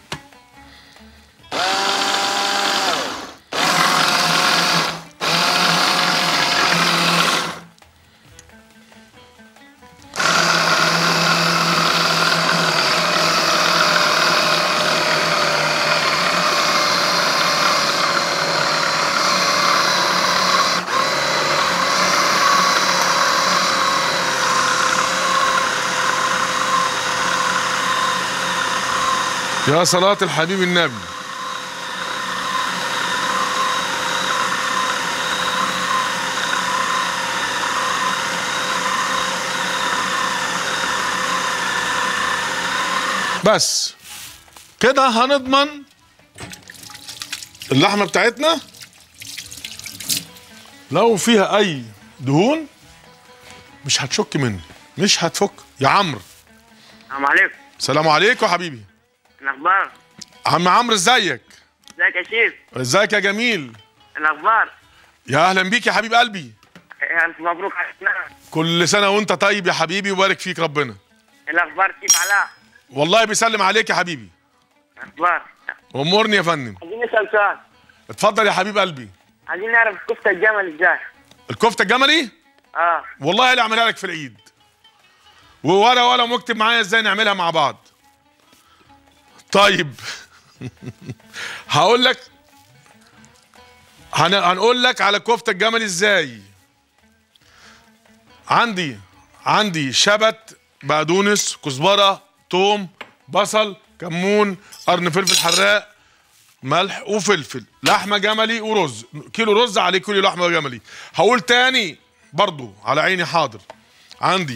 يا صلاة الحبيب النبي. بس كده هنضمن اللحمة بتاعتنا لو فيها أي دهون مش هتشك مني، مش هتفك. يا عمرو. السلام عليكم. السلام عليكم يا حبيبي. الأخبار؟ عم عمرو ازيك؟ ازيك يا شيف؟ ازيك يا جميل؟ الأخبار؟ يا أهلا بيك يا حبيب قلبي. ألف مبروك علينا. كل سنة وأنت طيب يا حبيبي، وبارك فيك ربنا. الأخبار كيف علاء؟ والله بيسلم عليك يا حبيبي. الأخبار؟ أمورني يا فندم. عايزين نسأل سؤال. اتفضل يا حبيب قلبي. عايزين نعرف كفتة الجمل ازاي؟ الكفتة الجملي؟ والله اللي أعملها لك في العيد. ولا مكتب معايا ازاي نعملها مع بعض. طيب هقول لك، هنقول لك على كفتة الجمل ازاي. عندي شبت، بقدونس، كزبرة، توم، بصل، كمون، قرن فلفل حراق، ملح وفلفل، لحمة جملي ورز. كيلو رز عليه كيلو لحمة جملي. هقول تاني برضو على عيني حاضر. عندي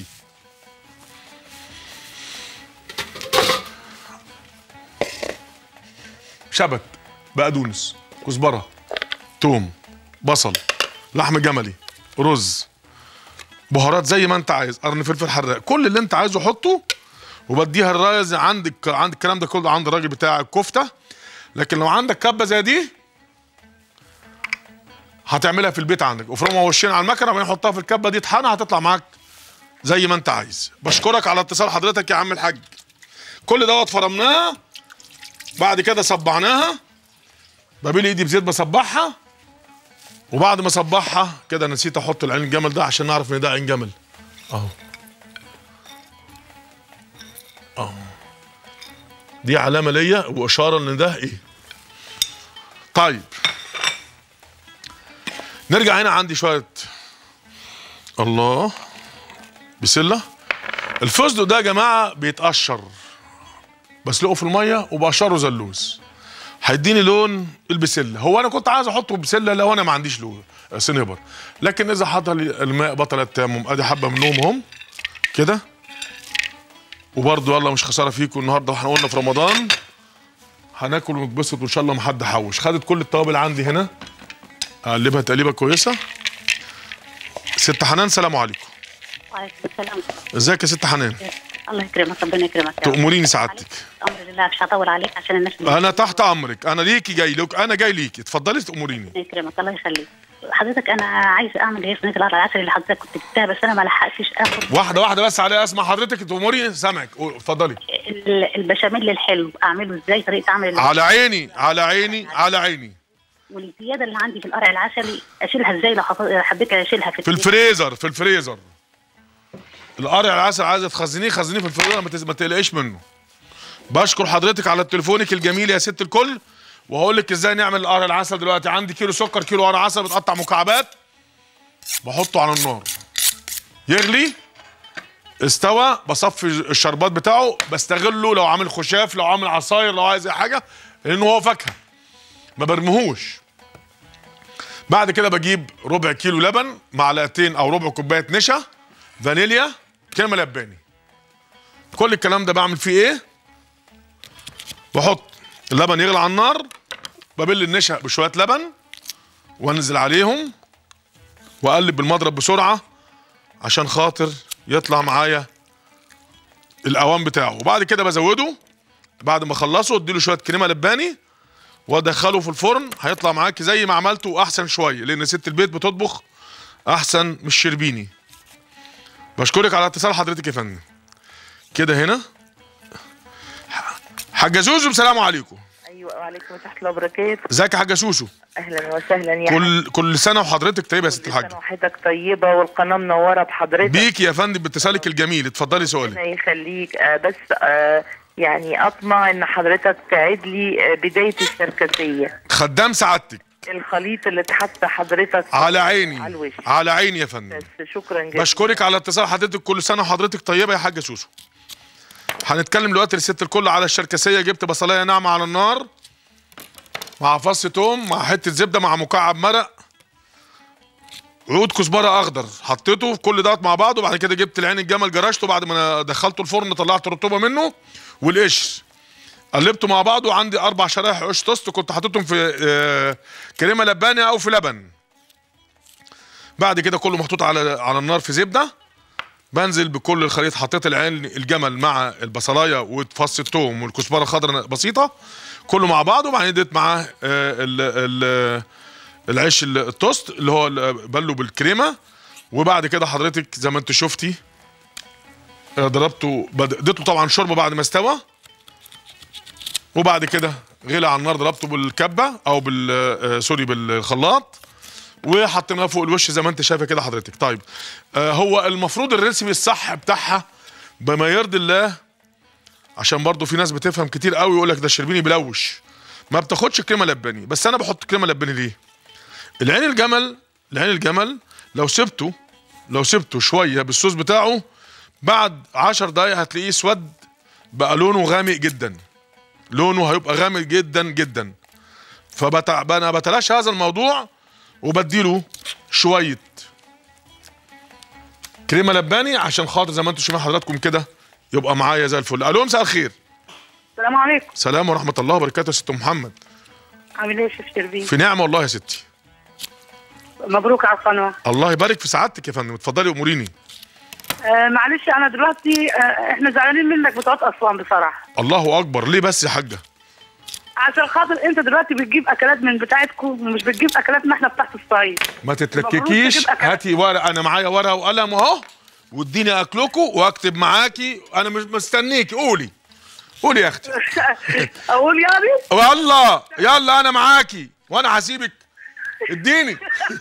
شبت، بقدونس، كزبره، توم، بصل، لحم جملي، رز، بهارات زي ما انت عايز، قرن فلفل حراق، كل اللي انت عايزه حطه. وبديها الرايز عند الكلام ده كله عند الراجل بتاع الكفته. لكن لو عندك كبه زي دي هتعملها في البيت عندك، وفرمها وشين على المكنه وبعدين حطها في الكبه دي طحنها، هتطلع معاك زي ما انت عايز. بشكرك على اتصال حضرتك يا عم الحاج. كل دوت فرمناها، بعد كده صبعناها، ببيل ايدي بزيت بصبعها. وبعد ما صبعها كده نسيت احط العين الجمل ده عشان نعرف ان ده عين جمل اهو. دي علامه ليا واشاره ان ده ايه. طيب نرجع هنا. عندي شويه الله بسله. الفستق ده يا جماعه بيتقشر، بسلقه في الميه وبقشره زي اللوز، هيديني لون البسله. هو انا كنت عايز احطه بسله لو انا ما عنديش له صنبر، لكن اذا حط لي الماء بطل التيمم. ادي حبه منهم هم كده. وبرده يلا مش خساره فيكم النهارده، واحنا قلنا في رمضان هناكل ونتبسط وان شاء الله ما حد حوش. خدت كل التوابل عندي هنا، اقلبها تقليبه كويسه. ست حنان سلام عليكم. وعليكم السلام. ازيك يا ست حنان؟ الله يكرمك، ربنا يكرمك. تأمريني سعادتك. امر لله، مش هطول عليك عشان الناس انا تحت امرك، انا ليكي جاي لك، انا جاي ليكي، اتفضلي تأمريني. ربنا يكرمك، الله يخليك. حضرتك انا عايزه اعمل ايه صينيه القرع العسل اللي حضرتك كنت جبتها، بس انا ما لحقتش اخد. واحده واحده بس عليها. اسمع حضرتك تأمري، سامعك، اتفضلي. البشاميل الحلو اعمله ازاي؟ طريقه عمل على عيني على عيني على عيني. والزياده اللي عندي في القرع العسلي اشيلها ازاي لو حبيت اشيلها في الفريزر؟ في الفريزر. القرع العسل عايزه تخزنيه، خزنيه في الفريزر، ما تقلقيش منه. بشكر حضرتك على تليفونك الجميل يا ست الكل، وهقول لك ازاي نعمل القرع العسل دلوقتي. عندي كيلو سكر، كيلو قرع عسل بتقطع مكعبات، بحطه على النار يغلي، استوى، بصفي الشربات بتاعه، بستغله لو عامل خشاف، لو عامل عصاير، لو عايز اي حاجه، لانه هو فاكهه ما برميهوش. بعد كده بجيب ربع كيلو لبن، معلقتين او ربع كوبايه نشا، فانيليا، كريمه لباني. كل الكلام ده بعمل فيه ايه؟ بحط اللبن يغلي على النار، ببل النشا بشويه لبن وانزل عليهم واقلب بالمضرب بسرعه عشان خاطر يطلع معايا القوام بتاعه. وبعد كده بزوده، بعد ما اخلصه اديله شويه كريمه لباني وادخله في الفرن. هيطلع معاكي زي ما عملته واحسن شويه، لان ست البيت بتطبخ احسن من الشربيني. بشكرك على اتصال حضرتك يا فندم. كده هنا حاجه زوزو، السلام عليكم. ايوه وعليكم ورحمه الله وبركاته. ازيك يا حاجه سوسو؟ اهلا وسهلا يا كل سنه وحضرتك طيبه يا ست الحاجه. كل سنه وحضرتك طيبه والقناه منوره بحضرتك. بيك يا فندم باتصالك الجميل، اتفضلي سؤالك. ربنا يخليك. بس يعني اطمع ان حضرتك تعيد لي بدايه الشركسيه. خدام سعادتك. الخليط اللي اتحط حضرتك على عيني على عيني يا فندم. بس شكرا جدا. بشكرك على اتصال حضرتك، كل سنه وحضرتك طيبه يا حاجه سوسو. هنتكلم دلوقتي لست الكل على الشركسيه. جبت بصلايه ناعمه على النار مع فص توم مع حته زبده مع مكعب مرق، عود كزبره اخضر، حطيته في كل دوت مع بعضه. وبعد كده جبت العين الجمل جرشته، بعد ما دخلته الفرن طلعت الرطوبه منه والقشر، قلبته مع بعضه. وعندي 4 شرايح عيش توست كنت حاططهم في كريمه لباني او في لبن. بعد كده كله محطوط على النار في زبده. بنزل بكل الخليط، حطيت العين الجمل مع البصلايه وفص الثوم والكزبره الخضراء بسيطه، كله مع بعضه. وبعدين اديت معاه العيش التوست اللي هو بلو بالكريمه. وبعد كده حضرتك زي ما انت شفتي ضربته، اديته طبعا شوربه بعد ما استوى. وبعد كده غلي على النار، ضربته بالكبه او سوري بالخلاط، وحطيناها فوق الوش زي ما انت شايفه كده حضرتك. طيب هو المفروض الريسيبي الصح بتاعها بما يرضي الله، عشان برضو في ناس بتفهم كتير قوي يقول لك ده الشربيني بلوش، ما بتاخدش كريمه لباني. بس انا بحط كريمه لباني ليه؟ العين الجمل لو سبته شويه بالصوص بتاعه، بعد 10 دقايق هتلاقيه اسود بقى، لونه غامق جدا، لونه هيبقى غامق جدا جدا. فانا بتلاشى هذا الموضوع وبديله شويه كريمه لباني عشان خاطر زي ما انتم شايفين حضراتكم كده يبقى معايا زي الفل. الو مساء الخير. السلام عليكم. السلام ورحمه الله وبركاته يا ست محمد. عامل ايه يا شيخ شربين؟ في نعمه والله يا ستي. مبروك على القناه. الله يبارك في سعادتك يا فندم، اتفضلي اموريني. معلش انا دلوقتي احنا زعلانين منك بتوع اسوان بصراحه. الله اكبر، ليه بس يا حاجه؟ عشان خاطر انت دلوقتي بتجيب اكلات من بتاعتكم ومش بتجيب اكلاتنا احنا بتاعت الصعيد. ما تتلككيش، هاتي ورقه، انا معايا ورقه وقلم اهو، واديني اكلكم واكتب معاكي، انا مش مستنيكي. قولي يا اختي. اقول يعني؟ يلا انا معاكي وانا هسيبك. اديني.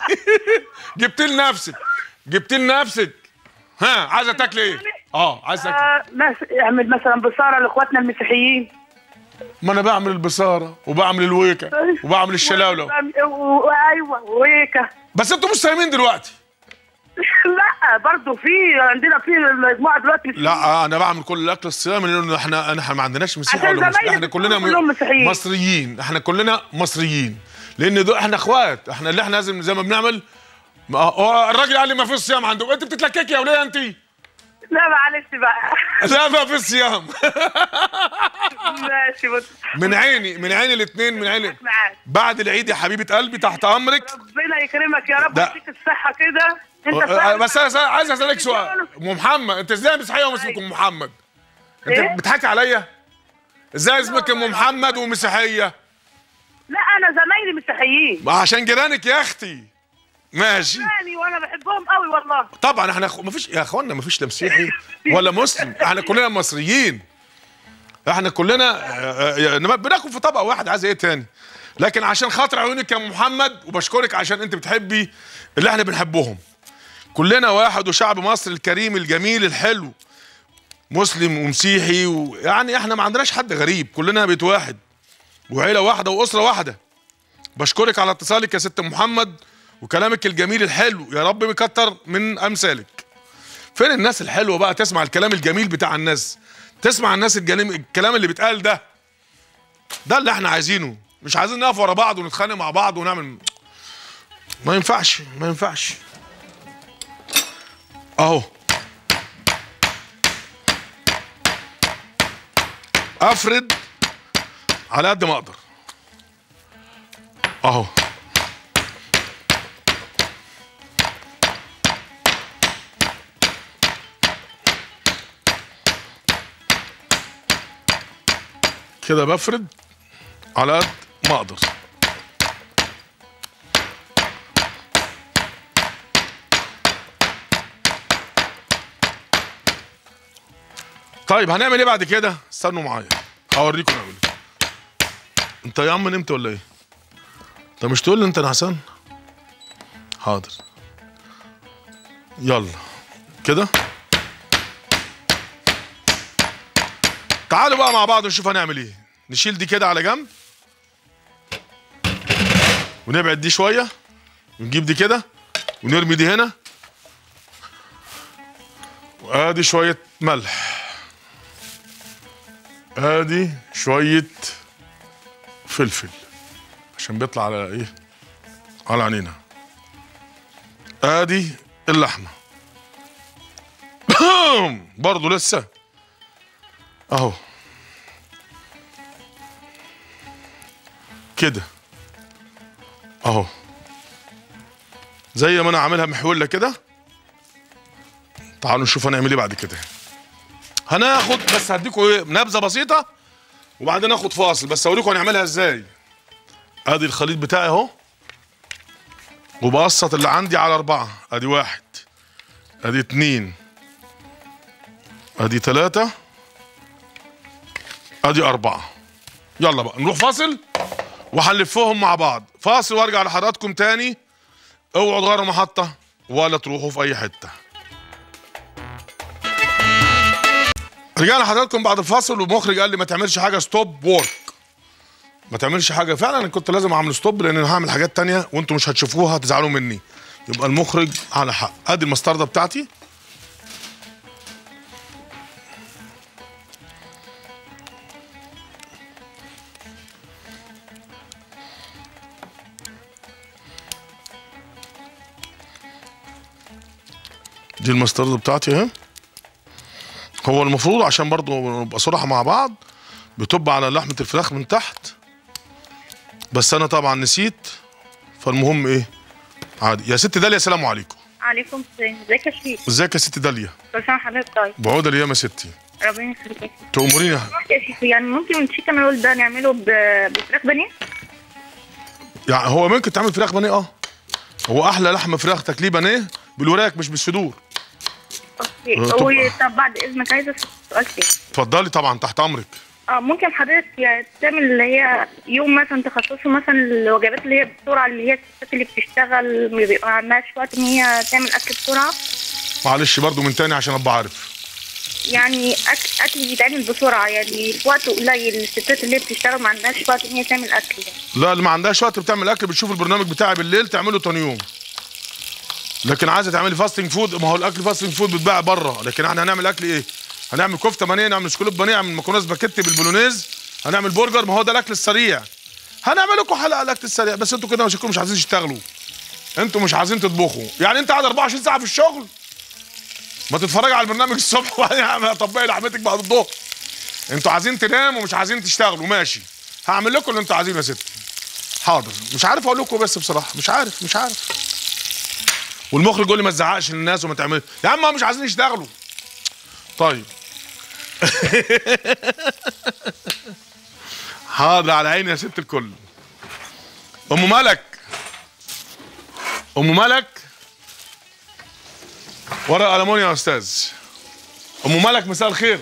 جبت لنفسك. ها عايزه تاكلي ايه؟ عايزه تاكلي اعمل مثلا بصاره لاخواتنا المسيحيين. ما انا بعمل البصاره وبعمل الويكه وبعمل الشلاوله. ايوه ويكه. بس انتوا مش صايمين دلوقتي. لا برضه عندنا في مجموعه دلوقتي. لا انا بعمل كل الاكل الصيامي، لان احنا ما عندناش مسيحي ولا مسلم، احنا كلنا مصريين، احنا كلنا مصريين، لان احنا اخوات، احنا اللي احنا لازم زي ما بنعمل. الراجل قال لي ما فيش صيام عنده، انت بتتلككي يا وليه انت؟ لا معلش بقى. لا ما فيش صيام. ماشي. من عيني الاثنين، من عيني. بعد العيد يا حبيبه قلبي تحت امرك. ربنا يكرمك يا رب ويديك الصحه كده. بس انا عايز اسالك سؤال. ام محمد، انت ازاي مسيحيه واسمك ام محمد؟ انت بتضحكي عليا؟ ازاي اسمك ام محمد ومسيحيه؟ لا انا زمايلي مسيحيين. عشان جيرانك يا اختي. ماشي. وانا بحبهم قوي والله. طبعا احنا مفيش يا اخوانا، مفيش لا مسيحي ولا مسلم، احنا كلنا مصريين. احنا كلنا بناكل في طبق واحد، عايز ايه تاني؟ لكن عشان خاطر عيونك يا محمد، وبشكرك عشان انت بتحبي اللي احنا بنحبهم. كلنا واحد، وشعب مصر الكريم الجميل الحلو، مسلم ومسيحي يعني احنا ما عندناش حد غريب، كلنا بيت واحد وعيله واحده واسره واحده. بشكرك على اتصالك يا ست محمد وكلامك الجميل الحلو، يا رب بيكتر من امثالك. فين الناس الحلوه بقى تسمع الكلام الجميل بتاع الناس، تسمع الناس الكلام اللي بيتقال ده اللي احنا عايزينه. مش عايزين نقف ورا بعض ونتخانق مع بعض ونعمل، ما ينفعش ما ينفعش. اهو افرد على قد ما اقدر اهو. كده بفرد على قد ما اقدر. طيب هنعمل ايه بعد كده؟ استنوا معايا هوريكم نعمل ايه. انت يا عم نمت ولا ايه؟ انت مش تقول لي انت نعسان؟ حاضر يلا كده. تعالوا بقى مع بعض نشوف هنعمل ايه. نشيل دي كده على جنب، ونبعد دي شويه، ونجيب دي كده ونرمي دي هنا، وادي شويه ملح، ادي شويه فلفل عشان بيطلع على ايه؟ على عينينا. ادي اللحمه برضو لسه اهو كده اهو، زي ما انا عاملها محوله كده. تعالوا نشوف هنعمل ايه بعد كده. هناخد بس هديكم ايه نبذه بسيطه وبعدين ناخد فاصل، بس اوريكم هنعملها ازاي. ادي الخليط بتاعي اهو، وبقسط اللي عندي على 4. ادي 1، ادي 2، ادي 3، ادي 4. يلا بقى نروح فاصل وهنلفهم مع بعض. فاصل وارجع لحضراتكم تاني. اوعوا تغيروا محطه ولا تروحوا في اي حته. رجعنا لحضراتكم بعد الفاصل، والمخرج قال لي ما تعملش حاجه ستوب وورك، ما تعملش حاجه. فعلا انا كنت لازم اعمل ستوب لان انا هعمل حاجات تانية وانتم مش هتشوفوها هتزعلوا مني. يبقى المخرج على حق. ادي المستردة بتاعتي، دي المستردة بتاعتي اهي. هو المفروض عشان برضو نبقى صراحة مع بعض بتبقى على لحمة الفراخ من تحت، بس انا طبعا نسيت. فالمهم ايه عادي. يا ست داليا السلام عليكم. عليكم السلام. ازيك يا شريف؟ ازيك يا ست داليا؟ كل سنه وحضرتك طيب. بعود الايام يا ستي. ربنا يخليك يا شريف. تأمريني يا شريف يعني ممكن التشيكن رول ده نعمله بفراخ بانيه؟ يعني هو ممكن تعمل فراخ بانيه هو احلى لحمه فراخ تاكليه بانيه بالوراك مش بالصدور. اوكي. طب بعد اذنك عايزه اسال سؤال تاني. اتفضلي طبعا تحت امرك. ممكن حضرتك يعني تعمل اللي هي يوم مثلا تخصصه مثلا الوجبات اللي هي بسرعه، اللي هي الستات اللي بتشتغل ما بيبقى عندهاش وقت ان هي تعمل اكل بسرعه. معلش برضو من تاني عشان ابقى عارف. يعني اكل بيتعمل بسرعه يعني في وقت قليل، الستات اللي هي بتشتغل ما عندهاش وقت ان هي تعمل اكل يعني. لا اللي ما عندهاش وقت بتعمل اكل بتشوف البرنامج بتاعي بالليل تعمله تاني يوم. لكن عايزه تعملي فاستنج فود، ما هو الاكل فاستنج فود بيتباع بره. لكن احنا هنعمل اكل ايه؟ هنعمل كفته بانيه، نعمل سكولوب بانيه، نعمل مكرونه سباكيتي بالبولونيز، هنعمل برجر. ما هو ده الاكل السريع. هنعمل لكم حلقه الاكل السريع، بس انتوا كده مش عايزين تشتغلوا، انتوا مش عايزين تطبخوا. يعني انت قاعد 24 ساعه في الشغل، ما تتفرج على البرنامج الصبح وبعدين طبقي لحمتك بعد الظهر. انتوا عايزين تناموا ومش عايزين تشتغلوا. ماشي هعمل لكم اللي انتوا عايزينه يا ستي. حاضر. مش عارف اقول لكم بس بصراحه مش عارف. والمخرج يقول لي ما تزعقش للناس وما تعمل. يا عم مش عايزين يشتغلوا. طيب حاضر على عيني يا ست الكل. ام ملك ام ملك ورق ألمونيا يا استاذ. ام ملك مساء الخير.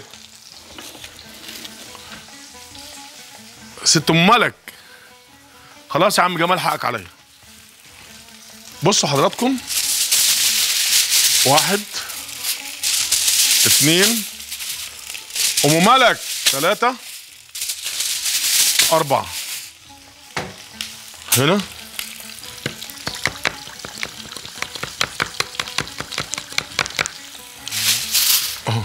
ست ام ملك خلاص يا عم جمال حقك عليا. بصوا حضراتكم 1 2 ام ملك 3 4 هنا اهو.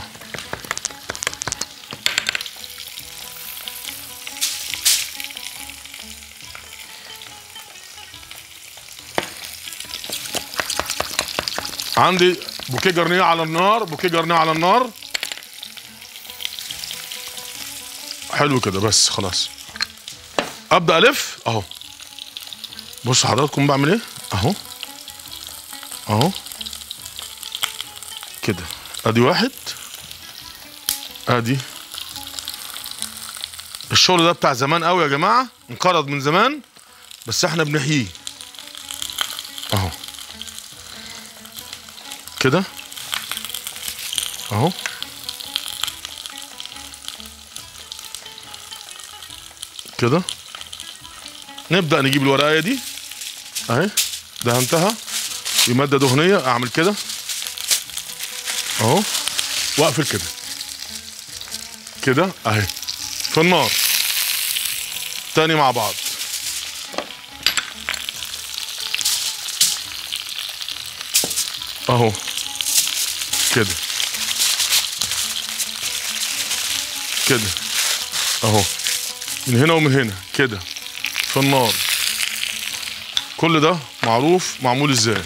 عندي بوكيه جرنيه على النار، بوكيه جرنيه على النار. حلو كده بس خلاص. ابدا الف اهو. بصوا حضراتكم بعمل ايه اهو اهو كده. ادي 1 ادي. الشغل ده بتاع زمان قوي يا جماعه، انقرض من زمان بس احنا بنحييه اهو كده اهو. كده نبدأ نجيب الورقاية دي اهي، دهنتها بمادة دهنية. اعمل كده اهو واقفل كده كده اهي في النار تاني مع بعض. اهو كده كده اهو من هنا ومن هنا كده في النار. كل ده معروف معمول ازاي.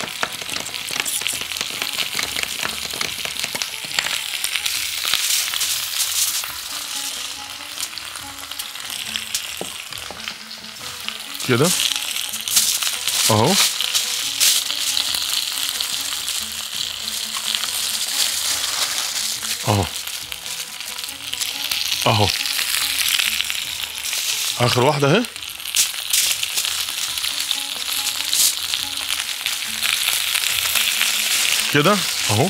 كده اهو اهو اهو. اخر واحده اهي. كده اهو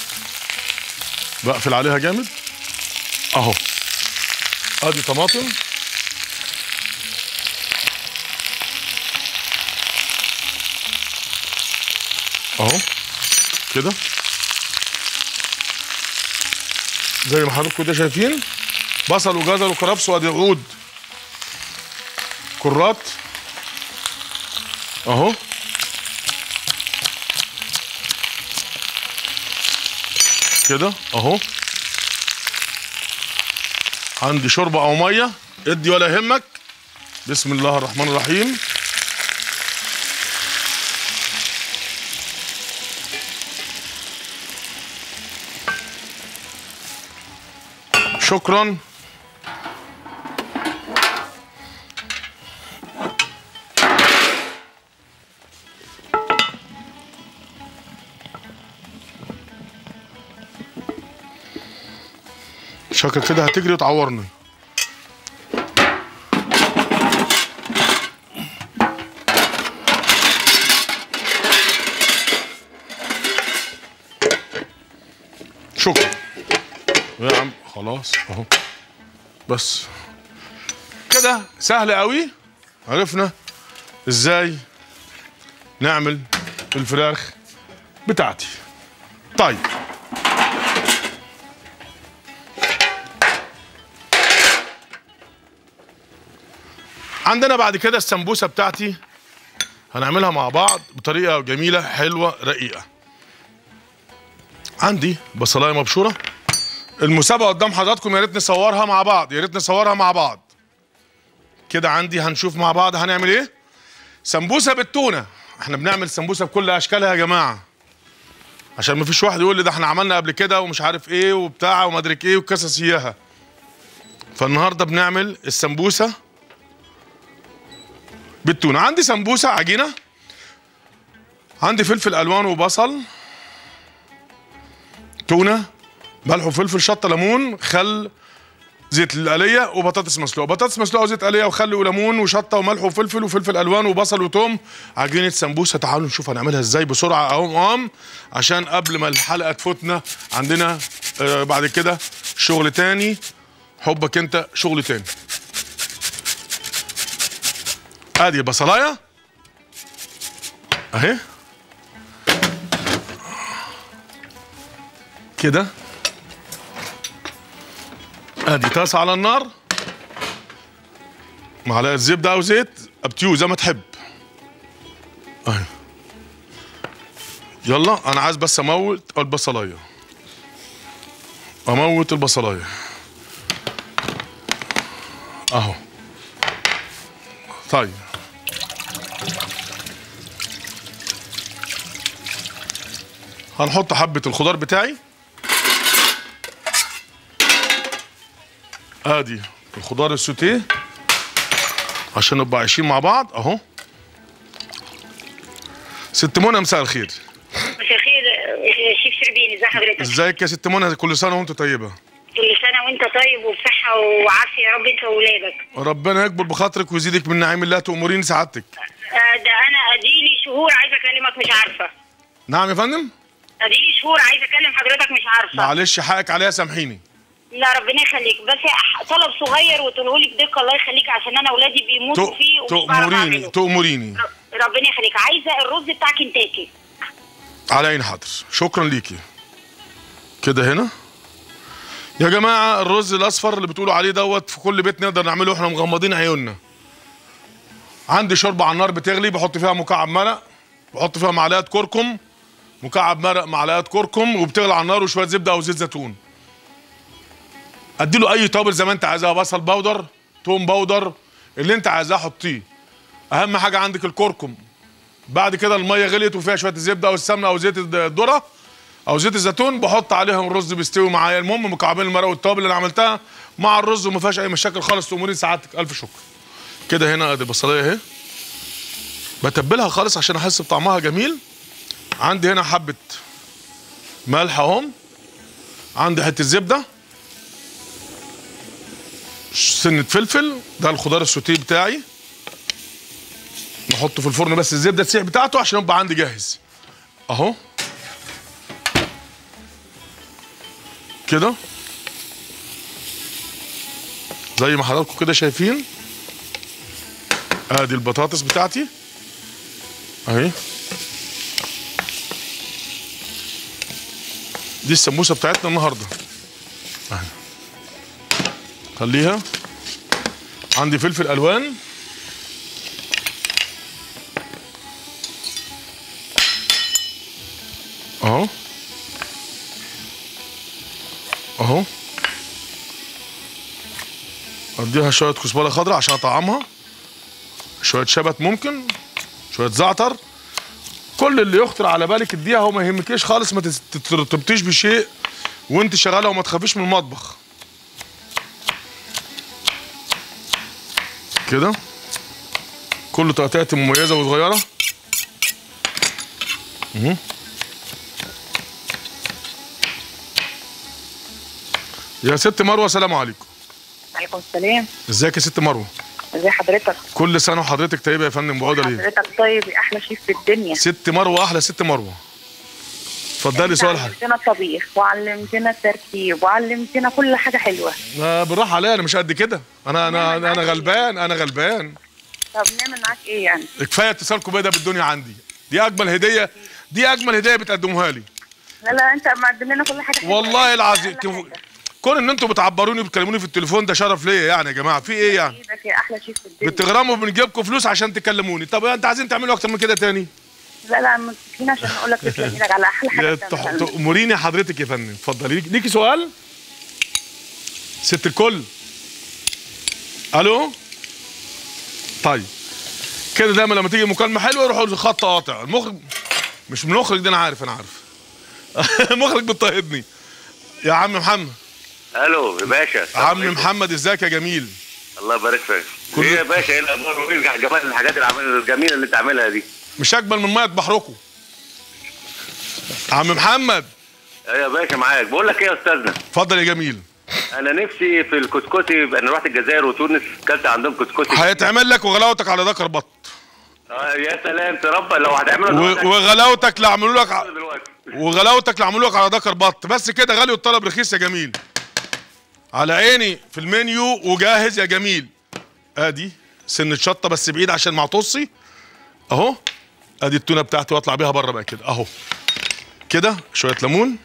بقفل عليها جامد اهو. ادي طماطم اهو كده زي ما حضراتكم كده شايفين. بصل وجزر وكرفس وادي عود كرات اهو. كده اهو. عندي شوربه او ميه ادي ولا يهمك. بسم الله الرحمن الرحيم. شكرا. شكل كده هتجري وتعورني. شكرا يا عم خلاص اهو. بس كده سهل قوي. عرفنا ازاي نعمل الفراخ بتاعتي. طيب عندنا بعد كده السمبوسه بتاعتي هنعملها مع بعض بطريقه جميله حلوه رقيقه. عندي بصلايه مبشوره. المسابقه قدام حضراتكم، يا ريت نصورها مع بعض، يا ريت نصورها مع بعض كده. عندي هنشوف مع بعض هنعمل ايه. سمبوسه بالتونه. احنا بنعمل سمبوسه بكل اشكالها يا جماعه، عشان ما فيش واحد يقول لي ده احنا عملنا قبل كده ومش عارف ايه وبتاع وما ادري ايه وقصص اياها. فالنهارده بنعمل السمبوسه بالتونه. عندي سمبوسه عجينه، عندي فلفل الوان وبصل، تونه، ملح وفلفل، شطه، ليمون، خل، زيت القليه وبطاطس مسلوقه، بطاطس مسلوقه وزيت قليه وخل وليمون وشطه وملح وفلفل وفلفل الوان وبصل وتوم. عجينه سمبوسه، تعالوا نشوف هنعملها ازاي بسرعه اهو عشان قبل ما الحلقه تفوتنا. عندنا بعد كده شغل تاني، حبك انت شغل تاني. ادي بصلايه اهي كده، ادي طاسه على النار، معلقه زبده او زيت ابتيو زي ما تحب اهي. يلا انا عايز بس اموت البصلايه، اموت البصلايه اهو. طيب هنحط حبه الخضار بتاعي، ادي الخضار السوتيه عشان نبقى عايشين مع بعض اهو. ست منى مساء الخير. مساء الخير شيف شربين، ازي حضرتك؟ ازيك يا ست منى؟ كل سنه وانت طيبه. كل سنه وانت طيب وبصحه وعافيه يا رب انت واولادك. ربنا يكبر بخاطرك ويزيدك من نعيم الله. تأمرين سعادتك. ده انا اديلي شهور عايزه اكلمك مش عارفه. نعم يا فندم؟ اديلي شهور عايزه اكلم حضرتك مش عارفه. معلش حقك عليا سامحيني. لا ربنا يخليك، بس طلب صغير وتقوله لي بدقه الله يخليك عشان انا اولادي بيموتوا فيه ومش بعرف اعمله. تأمريني. ربنا يخليك. عايزه الرز بتاع كنتاكي. على عيني حاضر، شكرا ليكي. كده هنا يا جماعه الرز الاصفر اللي بتقولوا عليه دوت في كل بيت نقدر نعمله واحنا مغمضين عيوننا. عندي شوربه على النار بتغلي، بحط فيها مكعب مرق، بحط فيها معلقه كركم، مكعب مرق معلقه كركم، وبتغلي على النار وشويه زبده او زيت زيتون. اديله اي توابل زي ما انت عايزها، بصل بودر، توم بودر، اللي انت عايزاه حطيه. اهم حاجه عندك الكركم. بعد كده الميه غليت وفيها شويه الزبده او السمنه او زيت الذره او زيت الزيتون، بحط عليهم الرز بيستوي معايا. المهم مكعبين المرق والتوابل اللي انا عملتها مع الرز وما فيهاش اي مشاكل خالص. تأمرين سعادتك، الف شكر. كده هنا ادي البصلايه اهي، بتبلها خالص عشان احس بطعمها جميل. عندي هنا حبه ملح اهم، عندي حته زبده، سنه فلفل، ده الخضار السوتيه بتاعي نحطه في الفرن بس الزبده تسيح بتاعته عشان يبقى عندي جاهز اهو كده زي ما حضراتكم كده شايفين. ادي البطاطس بتاعتي اهي، دي السموسه بتاعتنا النهارده اهي. خليها. عندي فلفل الوان اهو اهو، اديها شويه كزبره خضراء عشان اطعمها، شويه شبت، ممكن شويه زعتر، كل اللي يخطر على بالك اديها. هو ما يهمكيش خالص، ما ترتبطيش بشيء وانت شغاله وما تخافيش من المطبخ كده. كل تقطيعتي مميزه وصغيره يا ست مروه. السلام عليكم. وعليكم السلام. ازيك يا ست مروه؟ ازي حضرتك؟ كل سنه وحضرتك طيبه يا فندم. بعوده ليه؟ حضرتك طيب يا احلى شيف في الدنيا. ست مروه احلى ست مروه. اتفضلي سؤال حضرتك. علمتنا طبيخ وعلمتنا تركيب وعلمتنا كل حاجه حلوه. بالراحه عليا، انا مش قد كده. انا غلبان، انا غلبان. طب نعمل معاك ايه يعني؟ كفايه اتصالكم بيا ده بالدنيا عندي. دي اجمل هديه، دي اجمل هديه بتقدموها لي. لا انت مقدم لنا كل حاجه حلوه والله العظيم. كون ان انتوا بتعبروني وبتكلموني في التليفون ده شرف ليا يعني. يا جماعه في ايه يعني؟ ايدك يا احلى شيف في الدنيا. بتغرموا من جيبكم فلوس عشان تكلموني. طب انت عايزين تعملوا اكتر من كده تاني؟ لا متفقين عشان اقول لك تسلم ايدك على احلى حاجه. تأمريني حضرتك يا فندم. اتفضلي. ليكي سؤال؟ ست الكل. الو. طيب كده دايما لما تيجي مكالمه حلوه يروحوا الخط قاطع. المخرج مش المخرج ده، انا عارف المخرج بيضطهدني. يا عم محمد. الو يا باشا. عم محمد ازيك يا جميل؟ الله يبارك فيك. ايه يا باشا، ايه الاخبار وايه جمال الحاجات الجميله اللي انت عاملها دي؟ مش اجمل من ميه بحركم. عم محمد. ايه يا باشا معاك. بقول لك ايه يا استاذنا؟ اتفضل يا جميل. انا نفسي في الكسكسي، انا رحت الجزائر وتونس كلت عندهم كسكسي. هيتعمل لك وغلاوتك على ذكر بط. يا سلام تربى لو هتعمله وغلاوتك اللي عملوا لك وغلاوتك اللي عملوا لك على ذكر بط. بس كده غالي والطلب رخيص يا جميل. على عيني في المنيو وجاهز يا جميل. ادي سنة شطة بس بعيد عشان ما اعطصي اهو. ادي التونة بتاعتي واطلع بيها بره بقى كده اهو. كده شوية ليمون.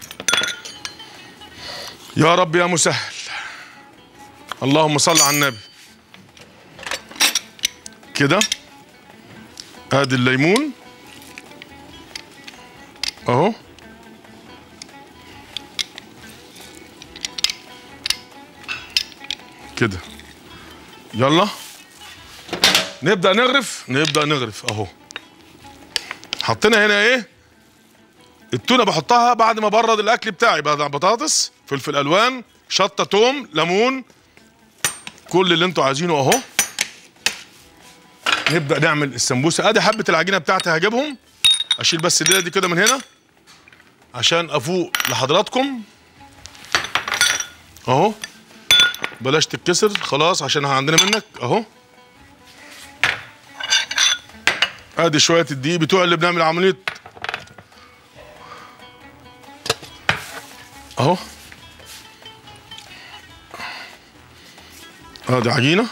يا رب يا مسهل. اللهم صل على النبي. كده ادي الليمون اهو. كده يلا نبدأ نغرف اهو. حطينا هنا ايه؟ التونة بحطها بعد ما برد الاكل بتاعي، بعد بطاطس، فلفل الوان، شطة، توم، ليمون، كل اللي انتوا عايزينه اهو. نبدأ نعمل السمبوسة. ادي حبة العجينة بتاعتي هجيبهم، اشيل بس الليلة دي كده من هنا عشان افوق لحضراتكم اهو. بلاش تتكسر خلاص عشان عندنا منك اهو. ادي شوية الدقيق بتوع اللي بنعمل عملية اهو. ادي عجينة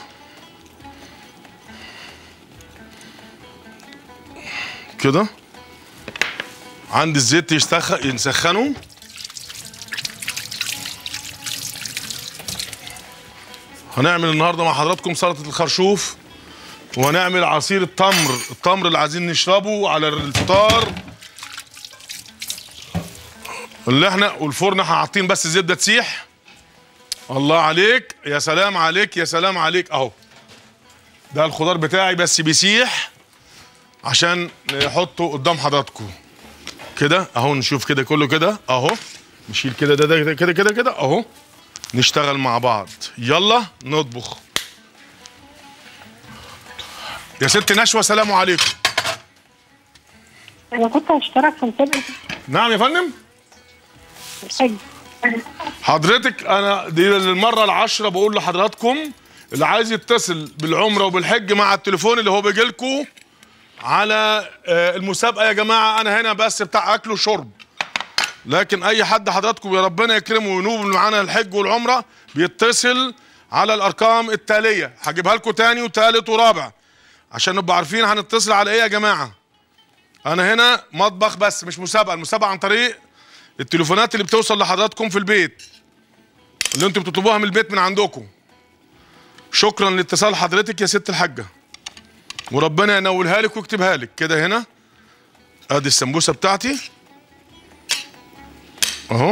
كده. عندي الزيت ينسخنه. هنعمل النهارده مع حضراتكم سلطة الخرشوف، وهنعمل عصير التمر اللي عايزين نشربه على الفطار اللي احنا والفرن احنا حاطين بس الزبده تسيح. الله عليك، يا سلام عليك، يا سلام عليك اهو. ده الخضار بتاعي بس بيسيح عشان نحطه قدام حضراتكم كده اهو. نشوف كده كله كده اهو. نشيل كده ده كده كده كده اهو. نشتغل مع بعض. يلا نطبخ. يا ست نشوى سلام عليكم. انا كنت هشترك في مسابقة. نعم يا فندم. حضرتك انا دي المره العاشره بقول لحضراتكم اللي عايز يتصل بالعمره وبالحج مع التليفون اللي هو بيجي لكم على المسابقه يا جماعه. انا هنا بس بتاع اكل وشرب، لكن اي حد حضراتكم يا ربنا يكرمه وينوب معانا الحج والعمره بيتصل على الارقام التاليه. هجيبها لكم تاني وتالت ورابع عشان نبقى عارفين هنتصل على ايه يا جماعه. انا هنا مطبخ بس مش مسابقه. المسابقه عن طريق التليفونات اللي بتوصل لحضراتكم في البيت، اللي انتوا بتطلبوها من البيت من عندكم. شكرا لاتصال حضرتك يا ست الحاجه، وربنا ينولها لك ويكتبها لك. كده هنا ادي السمبوسه بتاعتي اهو.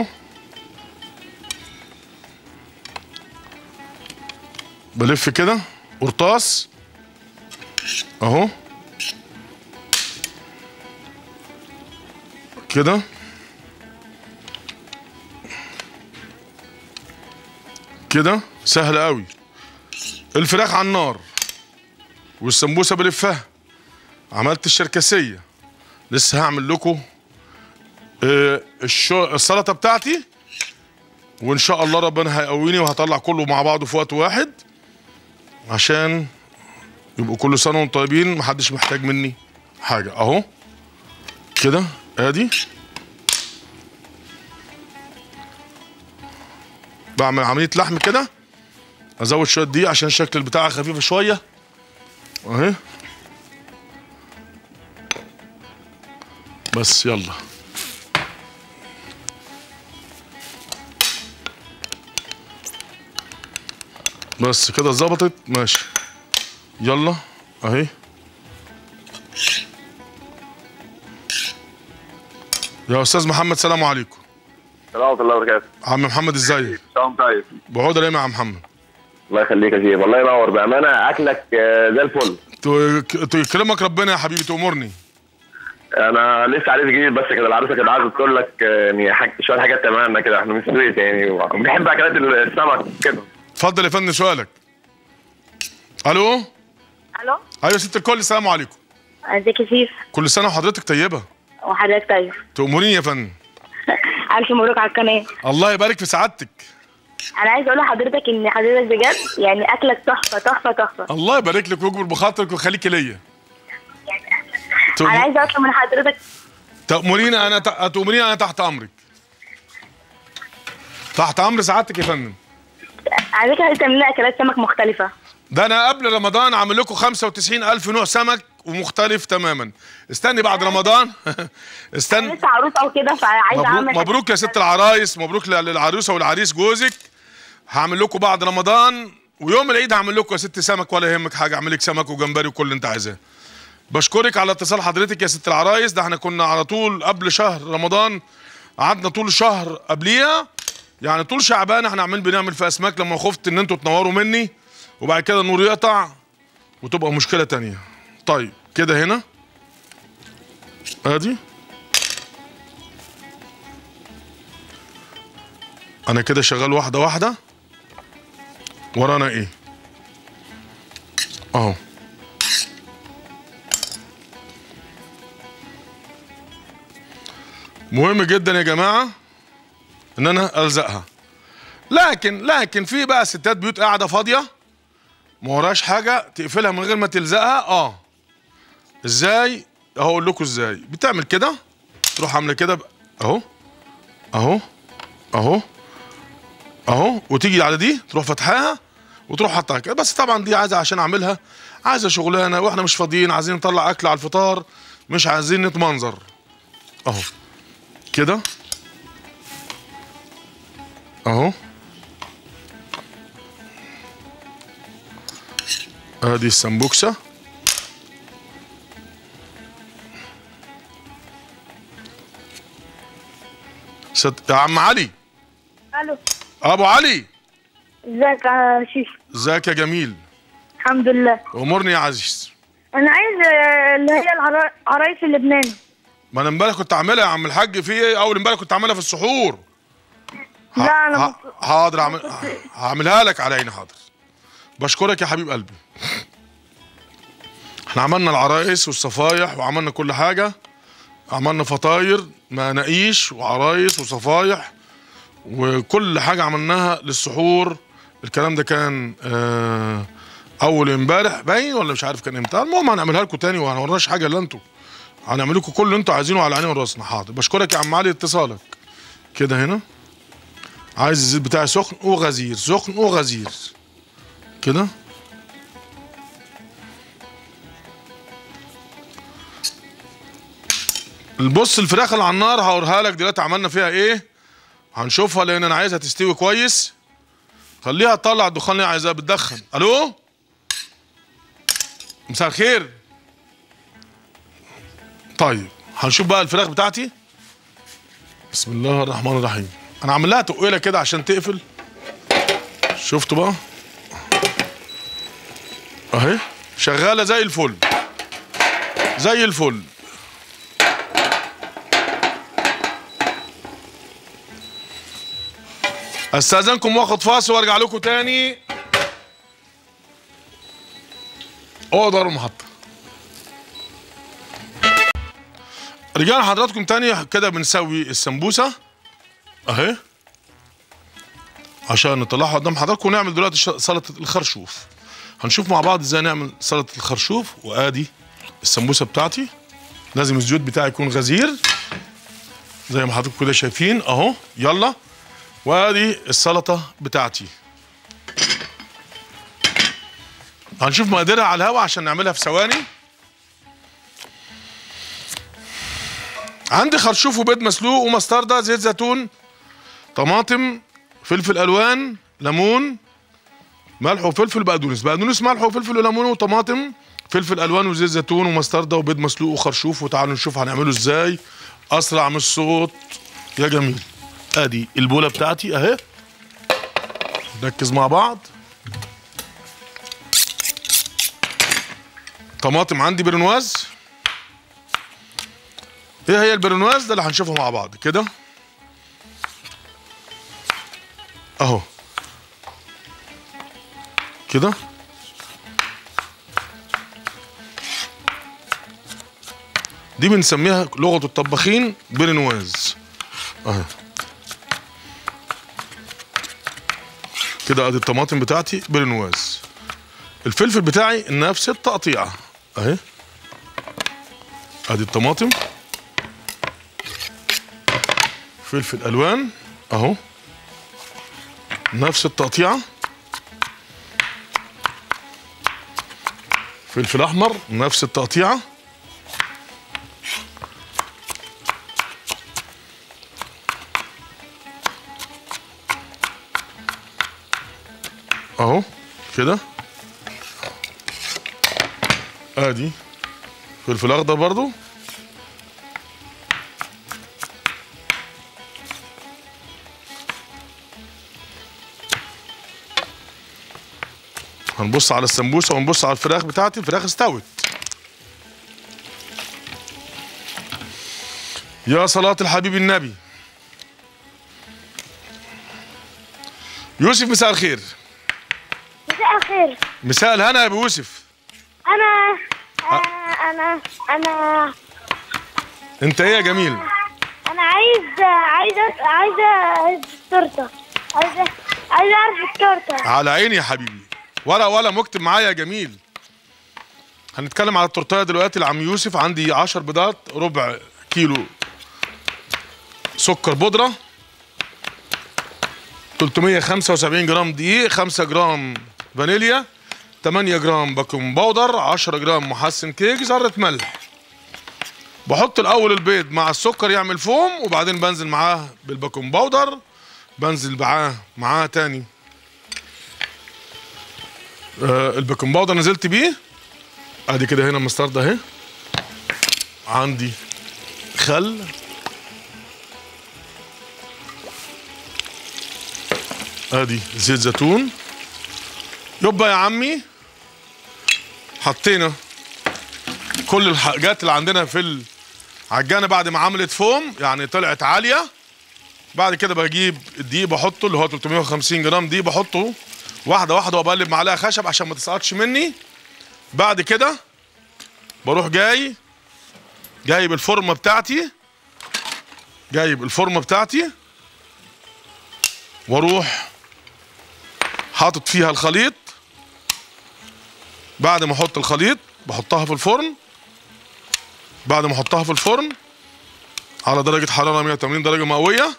بلف كده قرطاس اهو كده. كده سهل قوي. الفراخ على النار والسمبوسه بلفها. عملت الشركسيه، لسه هعمل لكم السلطه بتاعتي، وان شاء الله ربنا هيقويني وهطلع كله مع بعضه في وقت واحد عشان يبقوا كل سنه وانتم طيبين. محدش محتاج مني حاجه اهو كده. ادي بعمل عمليه لحم كده. ازود شويه دقيق عشان شكل البتاعه خفيفه شويه اهي. بس يلا بس كده ظبطت ماشي. يلا اهي. يا استاذ محمد سلام عليكم. ورحمة الله وبركاته. عم محمد ازيك؟ تمام طيب. بعود يا عم محمد. الله يخليك يا شيخ، والله ينور بامانه، اكلك زي الفل. يكرمك ربنا يا حبيبي، تأمرني. انا لسه عريس جديد بس كده، العروسه كانت عايزه تقول لك يعني شويه حاجات تمام كده. احنا من السويس يعني وبنحب اكلات السمك كده. اتفضل يا فندم سؤالك. الو. الو. ايوه ست الكل السلام عليكم. ازيك يا سيف؟ كل سنه وحضرتك طيبه. وحضرتك طيب. تأمريني يا فندم. الف مبروك على القناه. الله يبارك في سعادتك. انا عايزه اقول لحضرتك ان حضرتك بجد يعني اكلك تحفه تحفه تحفه. الله يبارك لك ويجبر بخاطرك ويخليكي ليا. انا عايزه اطلب من حضرتك تأمريني انا تحت امرك. تحت امر سعادتك يا فندم. عايزاك تعمل لنا اكلات سمك مختلفه. ده انا قبل رمضان عامل لكم 95,000 نوع سمك ومختلف تماما. استني بعد رمضان. استني. لسه عروسه وكده فعايزه اعمل مبروك يا ست العرايس، مبروك للعروسه والعريس جوزك. هعمل لكم بعد رمضان ويوم العيد هعمل لكم يا ست سمك ولا يهمك حاجه، اعمل لك سمك وجمبري وكل اللي انت عايزاه. بشكرك على اتصال حضرتك يا ست العرايس. ده احنا كنا على طول قبل شهر رمضان، قعدنا طول شهر قبليها، يعني طول شعبان احنا بنعمل في اسماك لما خفت ان انتوا تنوروا مني وبعد كده النور يقطع وتبقى مشكله تانية. طيب كده هنا ادي انا كده شغال واحده واحده. ورانا ايه اهو. مهم جدا يا جماعه ان انا الزقها، لكن في بقى ستات بيوت قاعده فاضيه ما وراش حاجه تقفلها من غير ما تلزقها. ازاي؟ اقول لكم ازاي. بتعمل كده، تروح عامله كده اهو اهو اهو اهو، وتيجي على دي تروح فتحاها وتروح حطها كده. بس طبعا دي عايزه عشان اعملها عايزه شغلانه واحنا مش فاضيين، عايزين نطلع اكل على الفطار، مش عايزين نتمنظر اهو كده اهو. ادي السمبوكسه يا عم علي. الو ابو علي. ازيك يا شيخ؟ ازيك يا جميل؟ الحمد لله. امرني يا عزيز. انا عايز اللي هي العرايس اللبناني. ما انا امبارح كنت عاملها يا عم الحاج. في ايه؟ اول امبارح كنت عاملها في السحور. لا انا حاضر هعملها لك على عيني. حاضر. بشكرك يا حبيب قلبي. احنا عملنا العرايس والصفايح وعملنا كل حاجه، عملنا فطاير مناقيش وعرايس وصفايح وكل حاجه عملناها للسحور. الكلام ده كان اول امبارح باين ولا مش عارف كان امتى. المهم هنعملها لكم تاني وهنورناش حاجه الا انتوا، هنعمل لكم كل اللي انتوا عايزينه على عيني وراسنا. حاضر. بشكرك يا عم علي اتصالك. كده هنا عايز الزيت بتاعي سخن وغزير، سخن وغزير كده. البص الفراخ اللي على النار هوريها لك دلوقتي عملنا فيها ايه، هنشوفها لان انا عايزها تستوي كويس. خليها تطلع الدخان اللي عايزاه. بتدخن. الو مساء الخير. طيب هنشوف بقى الفراخ بتاعتي. بسم الله الرحمن الرحيم. انا عامل لها تقيله كده عشان تقفل. شفتوا بقى اهي شغاله زي الفل زي الفل. استاذنكم واخد فاصل وارجع لكم تاني. اقدر المحطه. رجعنا حضراتكم تاني. كده بنسوي السمبوسه اهي عشان نطلعها قدام حضراتكم ونعمل دلوقتي سلطه الخرشوف. هنشوف مع بعض ازاي نعمل سلطه الخرشوف. وادي السمبوسه بتاعتي. لازم الزيوت بتاعي يكون غزير زي ما حضراتكم كده شايفين اهو. يلا. وادي السلطه بتاعتي. هنشوف مقاديرها على الهواء عشان نعملها في ثواني. عندي خرشوف وبيض مسلوق ومستردة، زيت زيتون، طماطم، فلفل الوان، ليمون، ملح وفلفل، بقدونس، ملح وفلفل وليمون وطماطم، فلفل الوان وزيت زيتون ومستردة وبيض مسلوق وخرشوف. وتعالوا نشوف هنعمله ازاي اسرع من الصوت يا جميل. ادي البوله بتاعتي اهي. نركز مع بعض. طماطم عندي برنواز. ايه هي البرنواز؟ ده اللي هنشوفه مع بعض كده اهو كده. دي بنسميها لغة الطباخين برنواز اهي. كده ادي الطماطم بتاعتي برنواز. الفلفل بتاعي نفس التقطيعه اهي. ادي الطماطم، فلفل الوان اهو نفس التقطيعه، فلفل احمر نفس التقطيعه، اهو كده. ادي فلفل اخضر برضو، هنبص على السمبوسه ونبص على الفراخ بتاعتي. الفراخ استوت. يا صلاة الحبيب النبي. يوسف مساء الخير. مساء الخير. مساء الهنا يا ابو يوسف. انا انت ايه يا جميل؟ انا عايزه التورته. عايزه اعرف التورته. على عيني يا حبيبي، ولا مكتب معايا يا جميل. هنتكلم على التورتايه دلوقتي لعم يوسف. عندي 10 بيضات، ربع كيلو سكر بودره، 375 جرام دقيق، 5 جرام فانيليا، 8 جرام بيكنج باودر، 10 جرام محسن كيك، ذرة ملح. بحط الأول البيض مع السكر يعمل فوم، وبعدين بنزل معاه بالبيكنج باودر، بنزل معاه تاني البيكنج باودر نزلت بيه. ادي كده هنا مسترد اهي. عندي خل، ادي زيت زيتون. يبقى يا عمي حطينا كل الحاجات اللي عندنا في العجانه بعد ما عملت فوم، يعني طلعت عاليه. بعد كده بجيب الدقيق بحطه، اللي هو 350 جرام دقيق، بحطه واحده واحده وبقلب معلقه خشب عشان ما تسقطش مني. بعد كده بروح جايب الفورمه بتاعتي، واروح حاطط فيها الخليط. بعد ما احط الخليط بحطها في الفرن. بعد ما احطها في الفرن على درجة حرارة 180 درجة مئوية،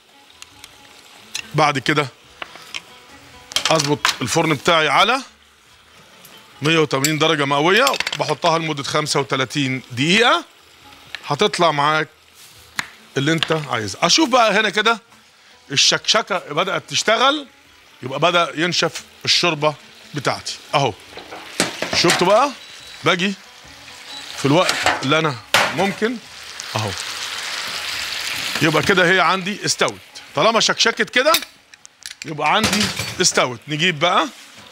بعد كده اظبط الفرن بتاعي على 180 درجة مئوية، بحطها لمدة 35 دقيقة. هتطلع معاك اللي انت عايزه. اشوف بقى هنا كده الشكشكة بدأت تشتغل، يبقى بدأ ينشف الشوربة بتاعتي اهو. شفتوا بقى؟ باجي في الوقت اللي انا ممكن اهو. يبقى كده هي عندي استوت. طالما شكشكت كده يبقى عندي استوت. نجيب بقى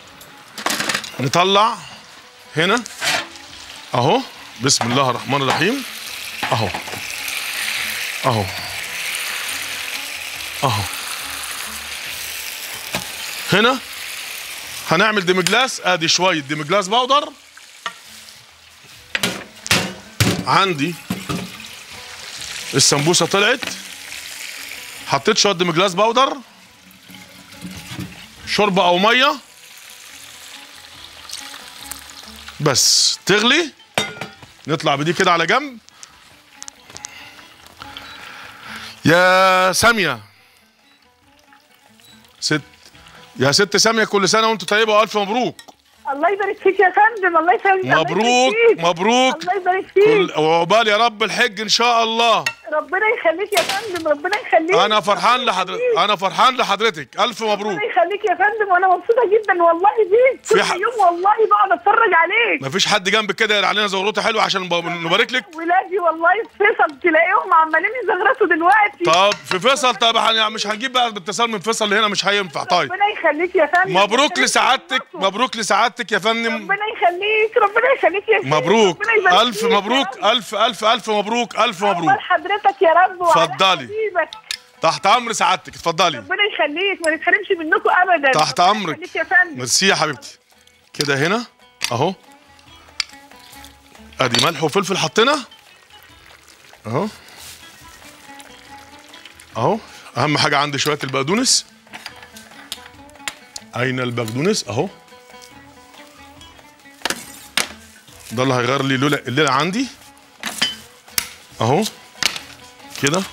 نطلع هنا اهو. بسم الله الرحمن الرحيم. اهو اهو اهو. هنا هنعمل ديمجلاس. ادي شويه ديمجلاس باودر. عندي السمبوسه طلعت، حطيت شويه ديمجلاس باودر، شوربه او ميه بس تغلي. نطلع بدي كده على جنب. يا ساميه يا ست ساميه، كل سنه وانت طيبه والف مبروك. الله يبارك فيك يا فندم. الله يسلمك. مبروك مبروك. الله يبارك فيك. وعقبال يا رب الحج ان شاء الله. ربنا يخليك يا فندم. ربنا يخليك. انا فرحان لحضرتك. الف مبروك. ربنا يخليك يا فندم، وانا مبسوطه جدا والله بيك. كل يوم والله بقعد اتفرج عليك. مفيش حد جنبك كده يقرا علينا زغروطه حلوه عشان نبارك لك. ولادي والله في فيصل تلاقيهم عمالين يزغرطوا دلوقتي. طب في فيصل، طب مش هنجيب بقى اتصال من فيصل اللي هنا، مش هينفع. طيب ربنا يخليك يا فندم. مبروك لسعادتك. مبروك لسعادتك يا فندم. ربنا يخليك. ربنا يخليك يا شيخ. مبروك. الف مبروك. الف مبروك. الف مبروك. حضرتك يا رب. اتفضلي. تحت امر سعادتك. اتفضلي. ربنا يخليك، ما نتحرمش منكم ابدا. تحت امرك. يا ميرسي يا حبيبتي. كده هنا اهو. ادي ملح وفلفل حطينا اهو اهو. اهم حاجه عندي شويه البقدونس اين البقدونس اهو. ده اللي هيغير لي الليله عندي اهو كده.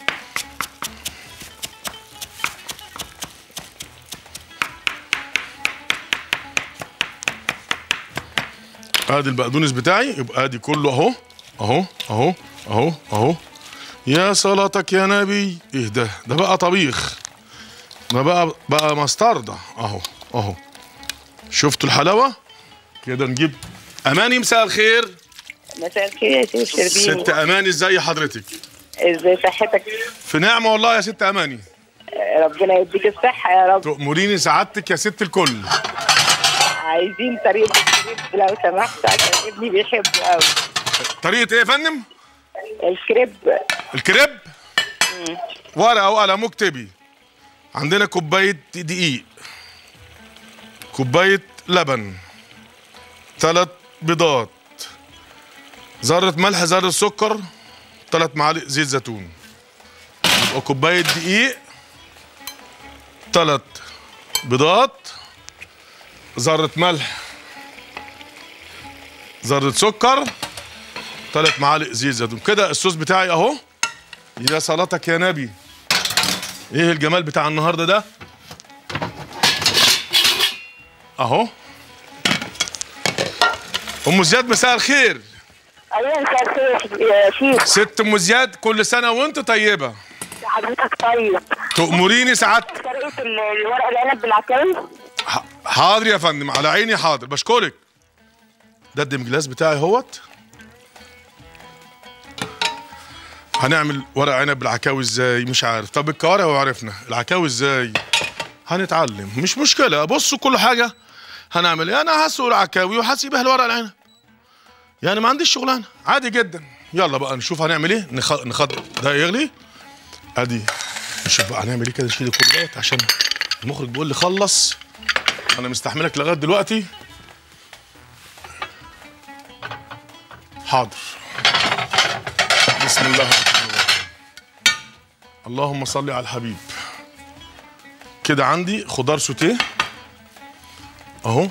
ادي البقدونس بتاعي، يبقى ادي كله اهو اهو اهو اهو اهو. يا صلاتك يا نبي. ايه ده بقى طبيخ، ده بقى مستردة اهو اهو. شفتوا الحلاوه كده. نجيب اماني. مساء الخير. مساء الخير يا سيدي شربيني. ست اماني ازي حضرتك؟ ازاي صحتك؟ في نعمه والله يا ست اماني. ربنا يديك الصحه يا رب. تأمريني سعادتك يا ست الكل. عايزين طريقه الكريب لو سمحت عشان ابني بيحبه قوي. طريقه ايه يا فندم؟ الكريب. الكريب؟ ورقه وقلم واكتبي. عندنا كوبايه دقيق، كوبايه لبن، 3 بيضات، ذره ملح، ذره سكر، 3 معالق زيت زيتون. يبقى كوبايه دقيق، 3 بيضات، ذره ملح، ذره سكر، 3 معالق زيت زيتون. كده الصوص بتاعي اهو. يا صلاتك يا نبي. ايه الجمال بتاع النهارده ده اهو. ام زياد مساء الخير. ايوه مساء الخير يا شيخ. ست ام زياد كل سنه وانت طيبه. حضرتك طيب. تأمريني سعادتك. طريقه الورق العنب بالعكاوي. حاضر يا فندم على عيني حاضر بشكرك. ده الدمجلاس بتاعي اهوت. هنعمل ورق عنب بالعكاوي ازاي مش عارف. طب الكوارع وعرفنا العكاوي ازاي هنتعلم مش مشكله. بصوا كل حاجه هنعمل ايه. انا هسلق العكاوي وهسيبها الورق العنب يعني ما عنديش شغلانه عادي جدا. يلا بقى نشوف هنعمل ايه. نخض ده يغلي ادي. نشوف بقى هنعمل ايه كده. نشيل كل دوت عشان المخرج بيقول لي خلص. انا مستحملك لغايه دلوقتي. حاضر. بسم الله الرحمن الرحيم. اللهم صل على الحبيب. كده عندي خضار سوتيه اهو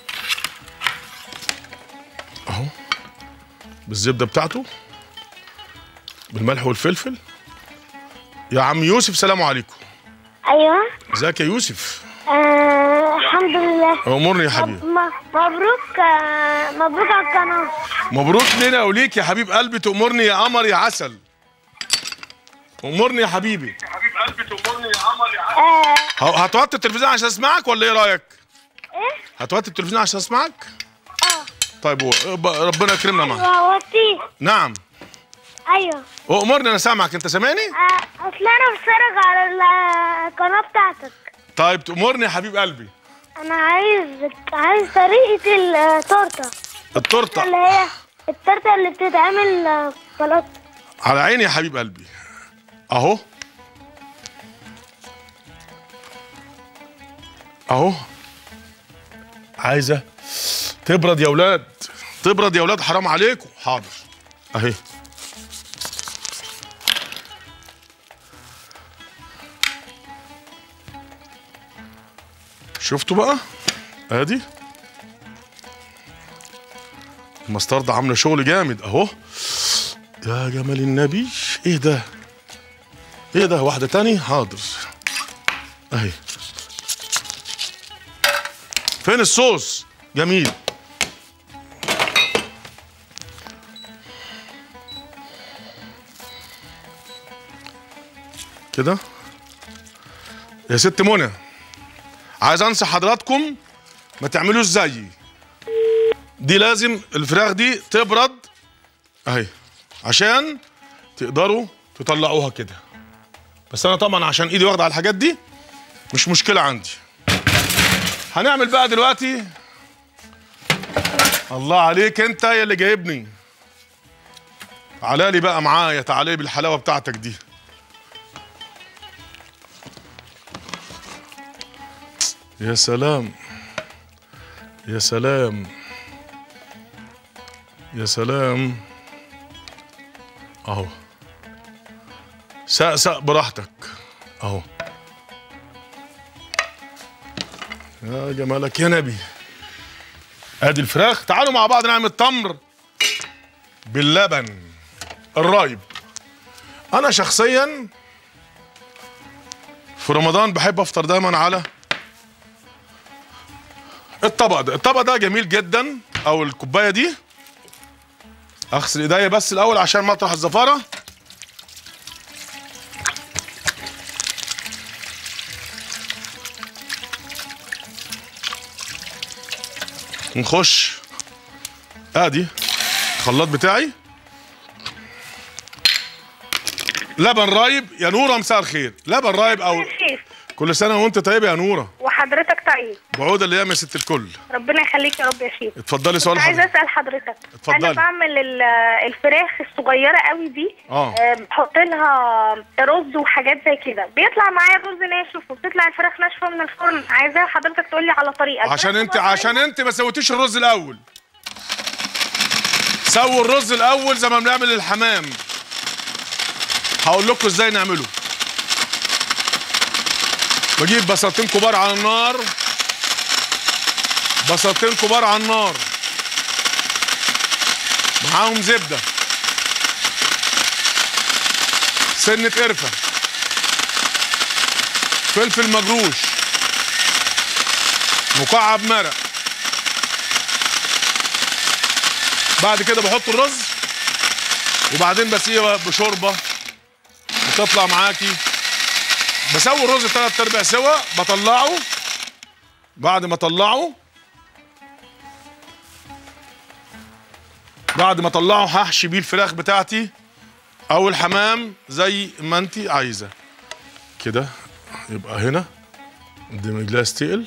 اهو بالزبده بتاعته بالملح والفلفل. يا عم يوسف سلام عليكم. ايوه ازيك يا يوسف؟ الحمد لله. امرني يا حبيبي. مبروك مبروك على القناه. مبروك لنا وليك يا حبيب قلبي. تأمرني يا قمر يا عسل. امرني يا حبيبي. يا حبيب قلبي تأمرني يا قمر يا عسل. هتوطي التلفزيون عشان اسمعك ولا ايه رايك؟ ايه؟ هتوطي التلفزيون عشان اسمعك؟ طيب ربنا يكرمنا معاك. هوطيه. نعم. ايوه. امرني انا سامعك. انت سامعني؟ اصل انا بتفرج على القناه بتاعتك. طيب تأمرني يا حبيب قلبي. انا عايز طريقه التورته. التورته اللي هي التورته اللي بتتعمل بلاط. على عيني يا حبيب قلبي اهو اهو. عايزه تبرد يا ولاد. تبرد يا ولاد حرام عليكم. حاضر اهي. شفتوا بقى ادي المستردة عامله شغل جامد اهو. يا جمال النبي. ايه ده ايه ده. واحده تاني. حاضر اهي. فين الصوص؟ جميل. كده يا ست منى. عايز انصح حضراتكم ما تعملوش زيي. دي لازم الفراخ دي تبرد اهي عشان تقدروا تطلعوها كده. بس انا طبعا عشان ايدي واخده على الحاجات دي مش مشكله عندي. هنعمل بقى دلوقتي. الله عليك انت يا اللي جايبني. تعالى لي بقى معايا. تعالى لي بالحلاوه بتاعتك دي. يا سلام يا سلام يا سلام اهو. سقسق براحتك اهو. يا جمالك يا نبي. ادي الفراخ. تعالوا مع بعض نعمل تمر باللبن الرايب. انا شخصيا في رمضان بحب افطر دايما على الطبق ده. الطبق ده جميل جدا، او الكوبايه دي. اغسل ايديا بس الاول عشان ما اطرح الزفاره. نخش ادي الخلاط بتاعي. لبن رايب يا نوره، مساء الخير. لبن رايب او كل سنه وانت طيبه يا نوره. وحضرتك طيب. بعود الايام يا ست الكل. ربنا يخليك يا رب يا شيخ. اتفضلي سؤال حضرتك. عايزه اسال حضرتك. اتفضلي. انا بعمل الفراخ الصغيره قوي دي. بحط لها رز وحاجات زي كده، بيطلع معايا الرز ناشف وبتطلع الفراخ ناشفه من الفرن. عايزاها حضرتك تقول لي على طريقه. عشان انت ما سويتيش الرز الاول. سووا الرز الاول زي ما بنعمل الحمام. هقول لكم ازاي نعمله. بجيب بصلتين كبار على النار. بصلتين كبار على النار معاهم زبده، سنه قرفه، فلفل مجروش، مكعب مرق. بعد كده بحط الرز وبعدين بسيبها بشوربه بتطلع معاكي. بسوي الرز 3/4 سوا، بطلعه. بعد ما اطلعه هحشي بيه الفراخ بتاعتي او الحمام زي ما انت عايزه كده. يبقى هنا قدام الجلاس تقل.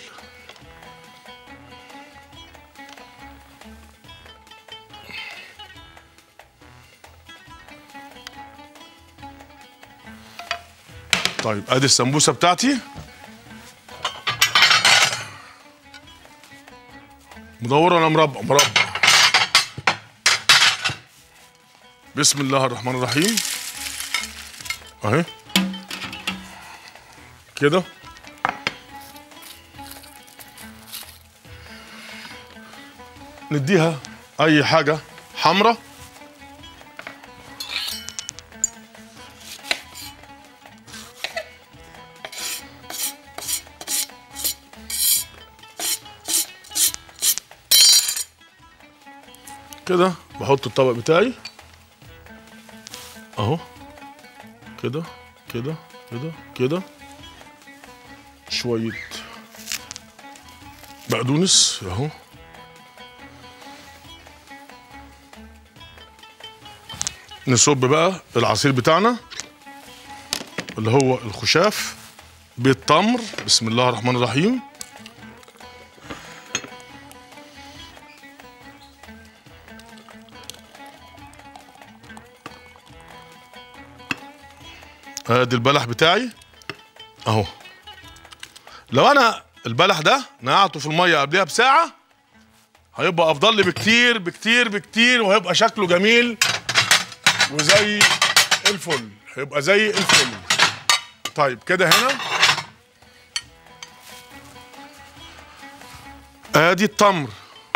طيب ادي السمبوسه بتاعتي مدوره ولا مربع؟ بسم الله الرحمن الرحيم. اهي كده. نديها اي حاجه حمراء. كده بحط الطبق بتاعي اهو كده كده كده كده. شوية بقدونس اهو. نصب بقى العصير بتاعنا اللي هو الخشاف بالتمر. بسم الله الرحمن الرحيم. ادي البلح بتاعي اهو. لو انا البلح ده نقعته في الميه قبلها بساعه هيبقى افضل لي بكتير بكتير بكتير، وهيبقى شكله جميل وزي الفل. هيبقى زي الفل. طيب كده هنا ادي التمر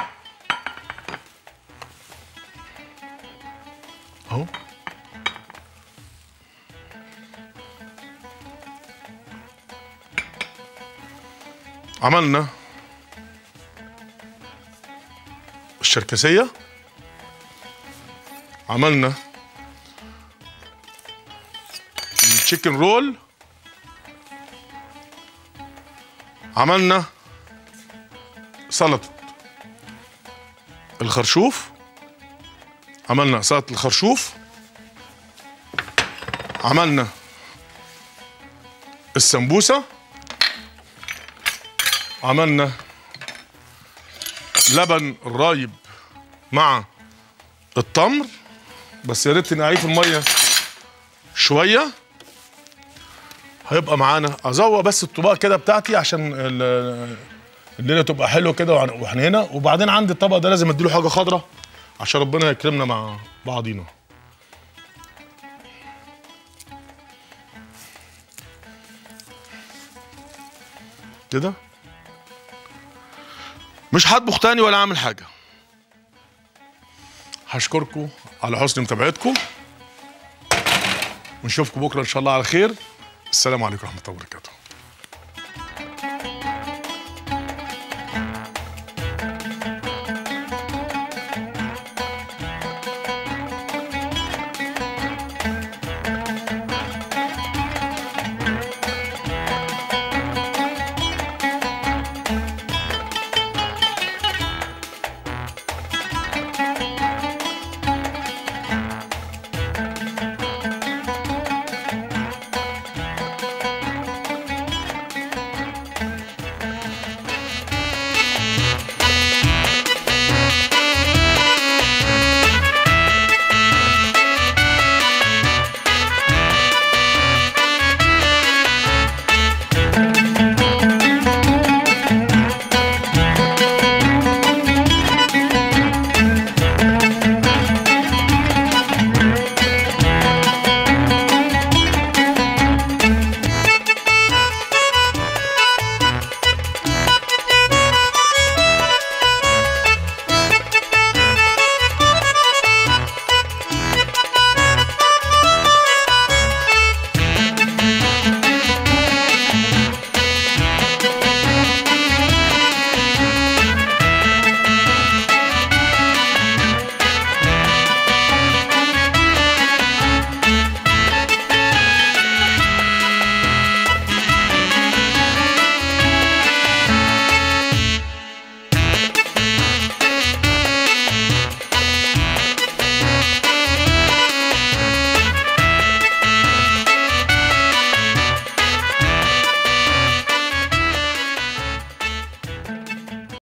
اهو. عملنا الشركسية، عملنا التشيكن رول، عملنا سلطة الخرشوف، عملنا سلطة الخرشوف، عملنا السمبوسة، عملنا لبن الرايب مع التمر. بس يا ريت نقعيه في الميه شويه هيبقى معانا. ازوق بس الطباق كده بتاعتي عشان الليله تبقى حلوه كده واحنا هنا. وبعدين عندي الطبق ده لازم اديله حاجه خضراء عشان ربنا يكرمنا مع بعضينا كده. مش هطبخ تاني ولا اعمل حاجه. هشكركم على حسن متابعتكم، ونشوفكم بكره ان شاء الله على خير. السلام عليكم ورحمه الله وبركاته.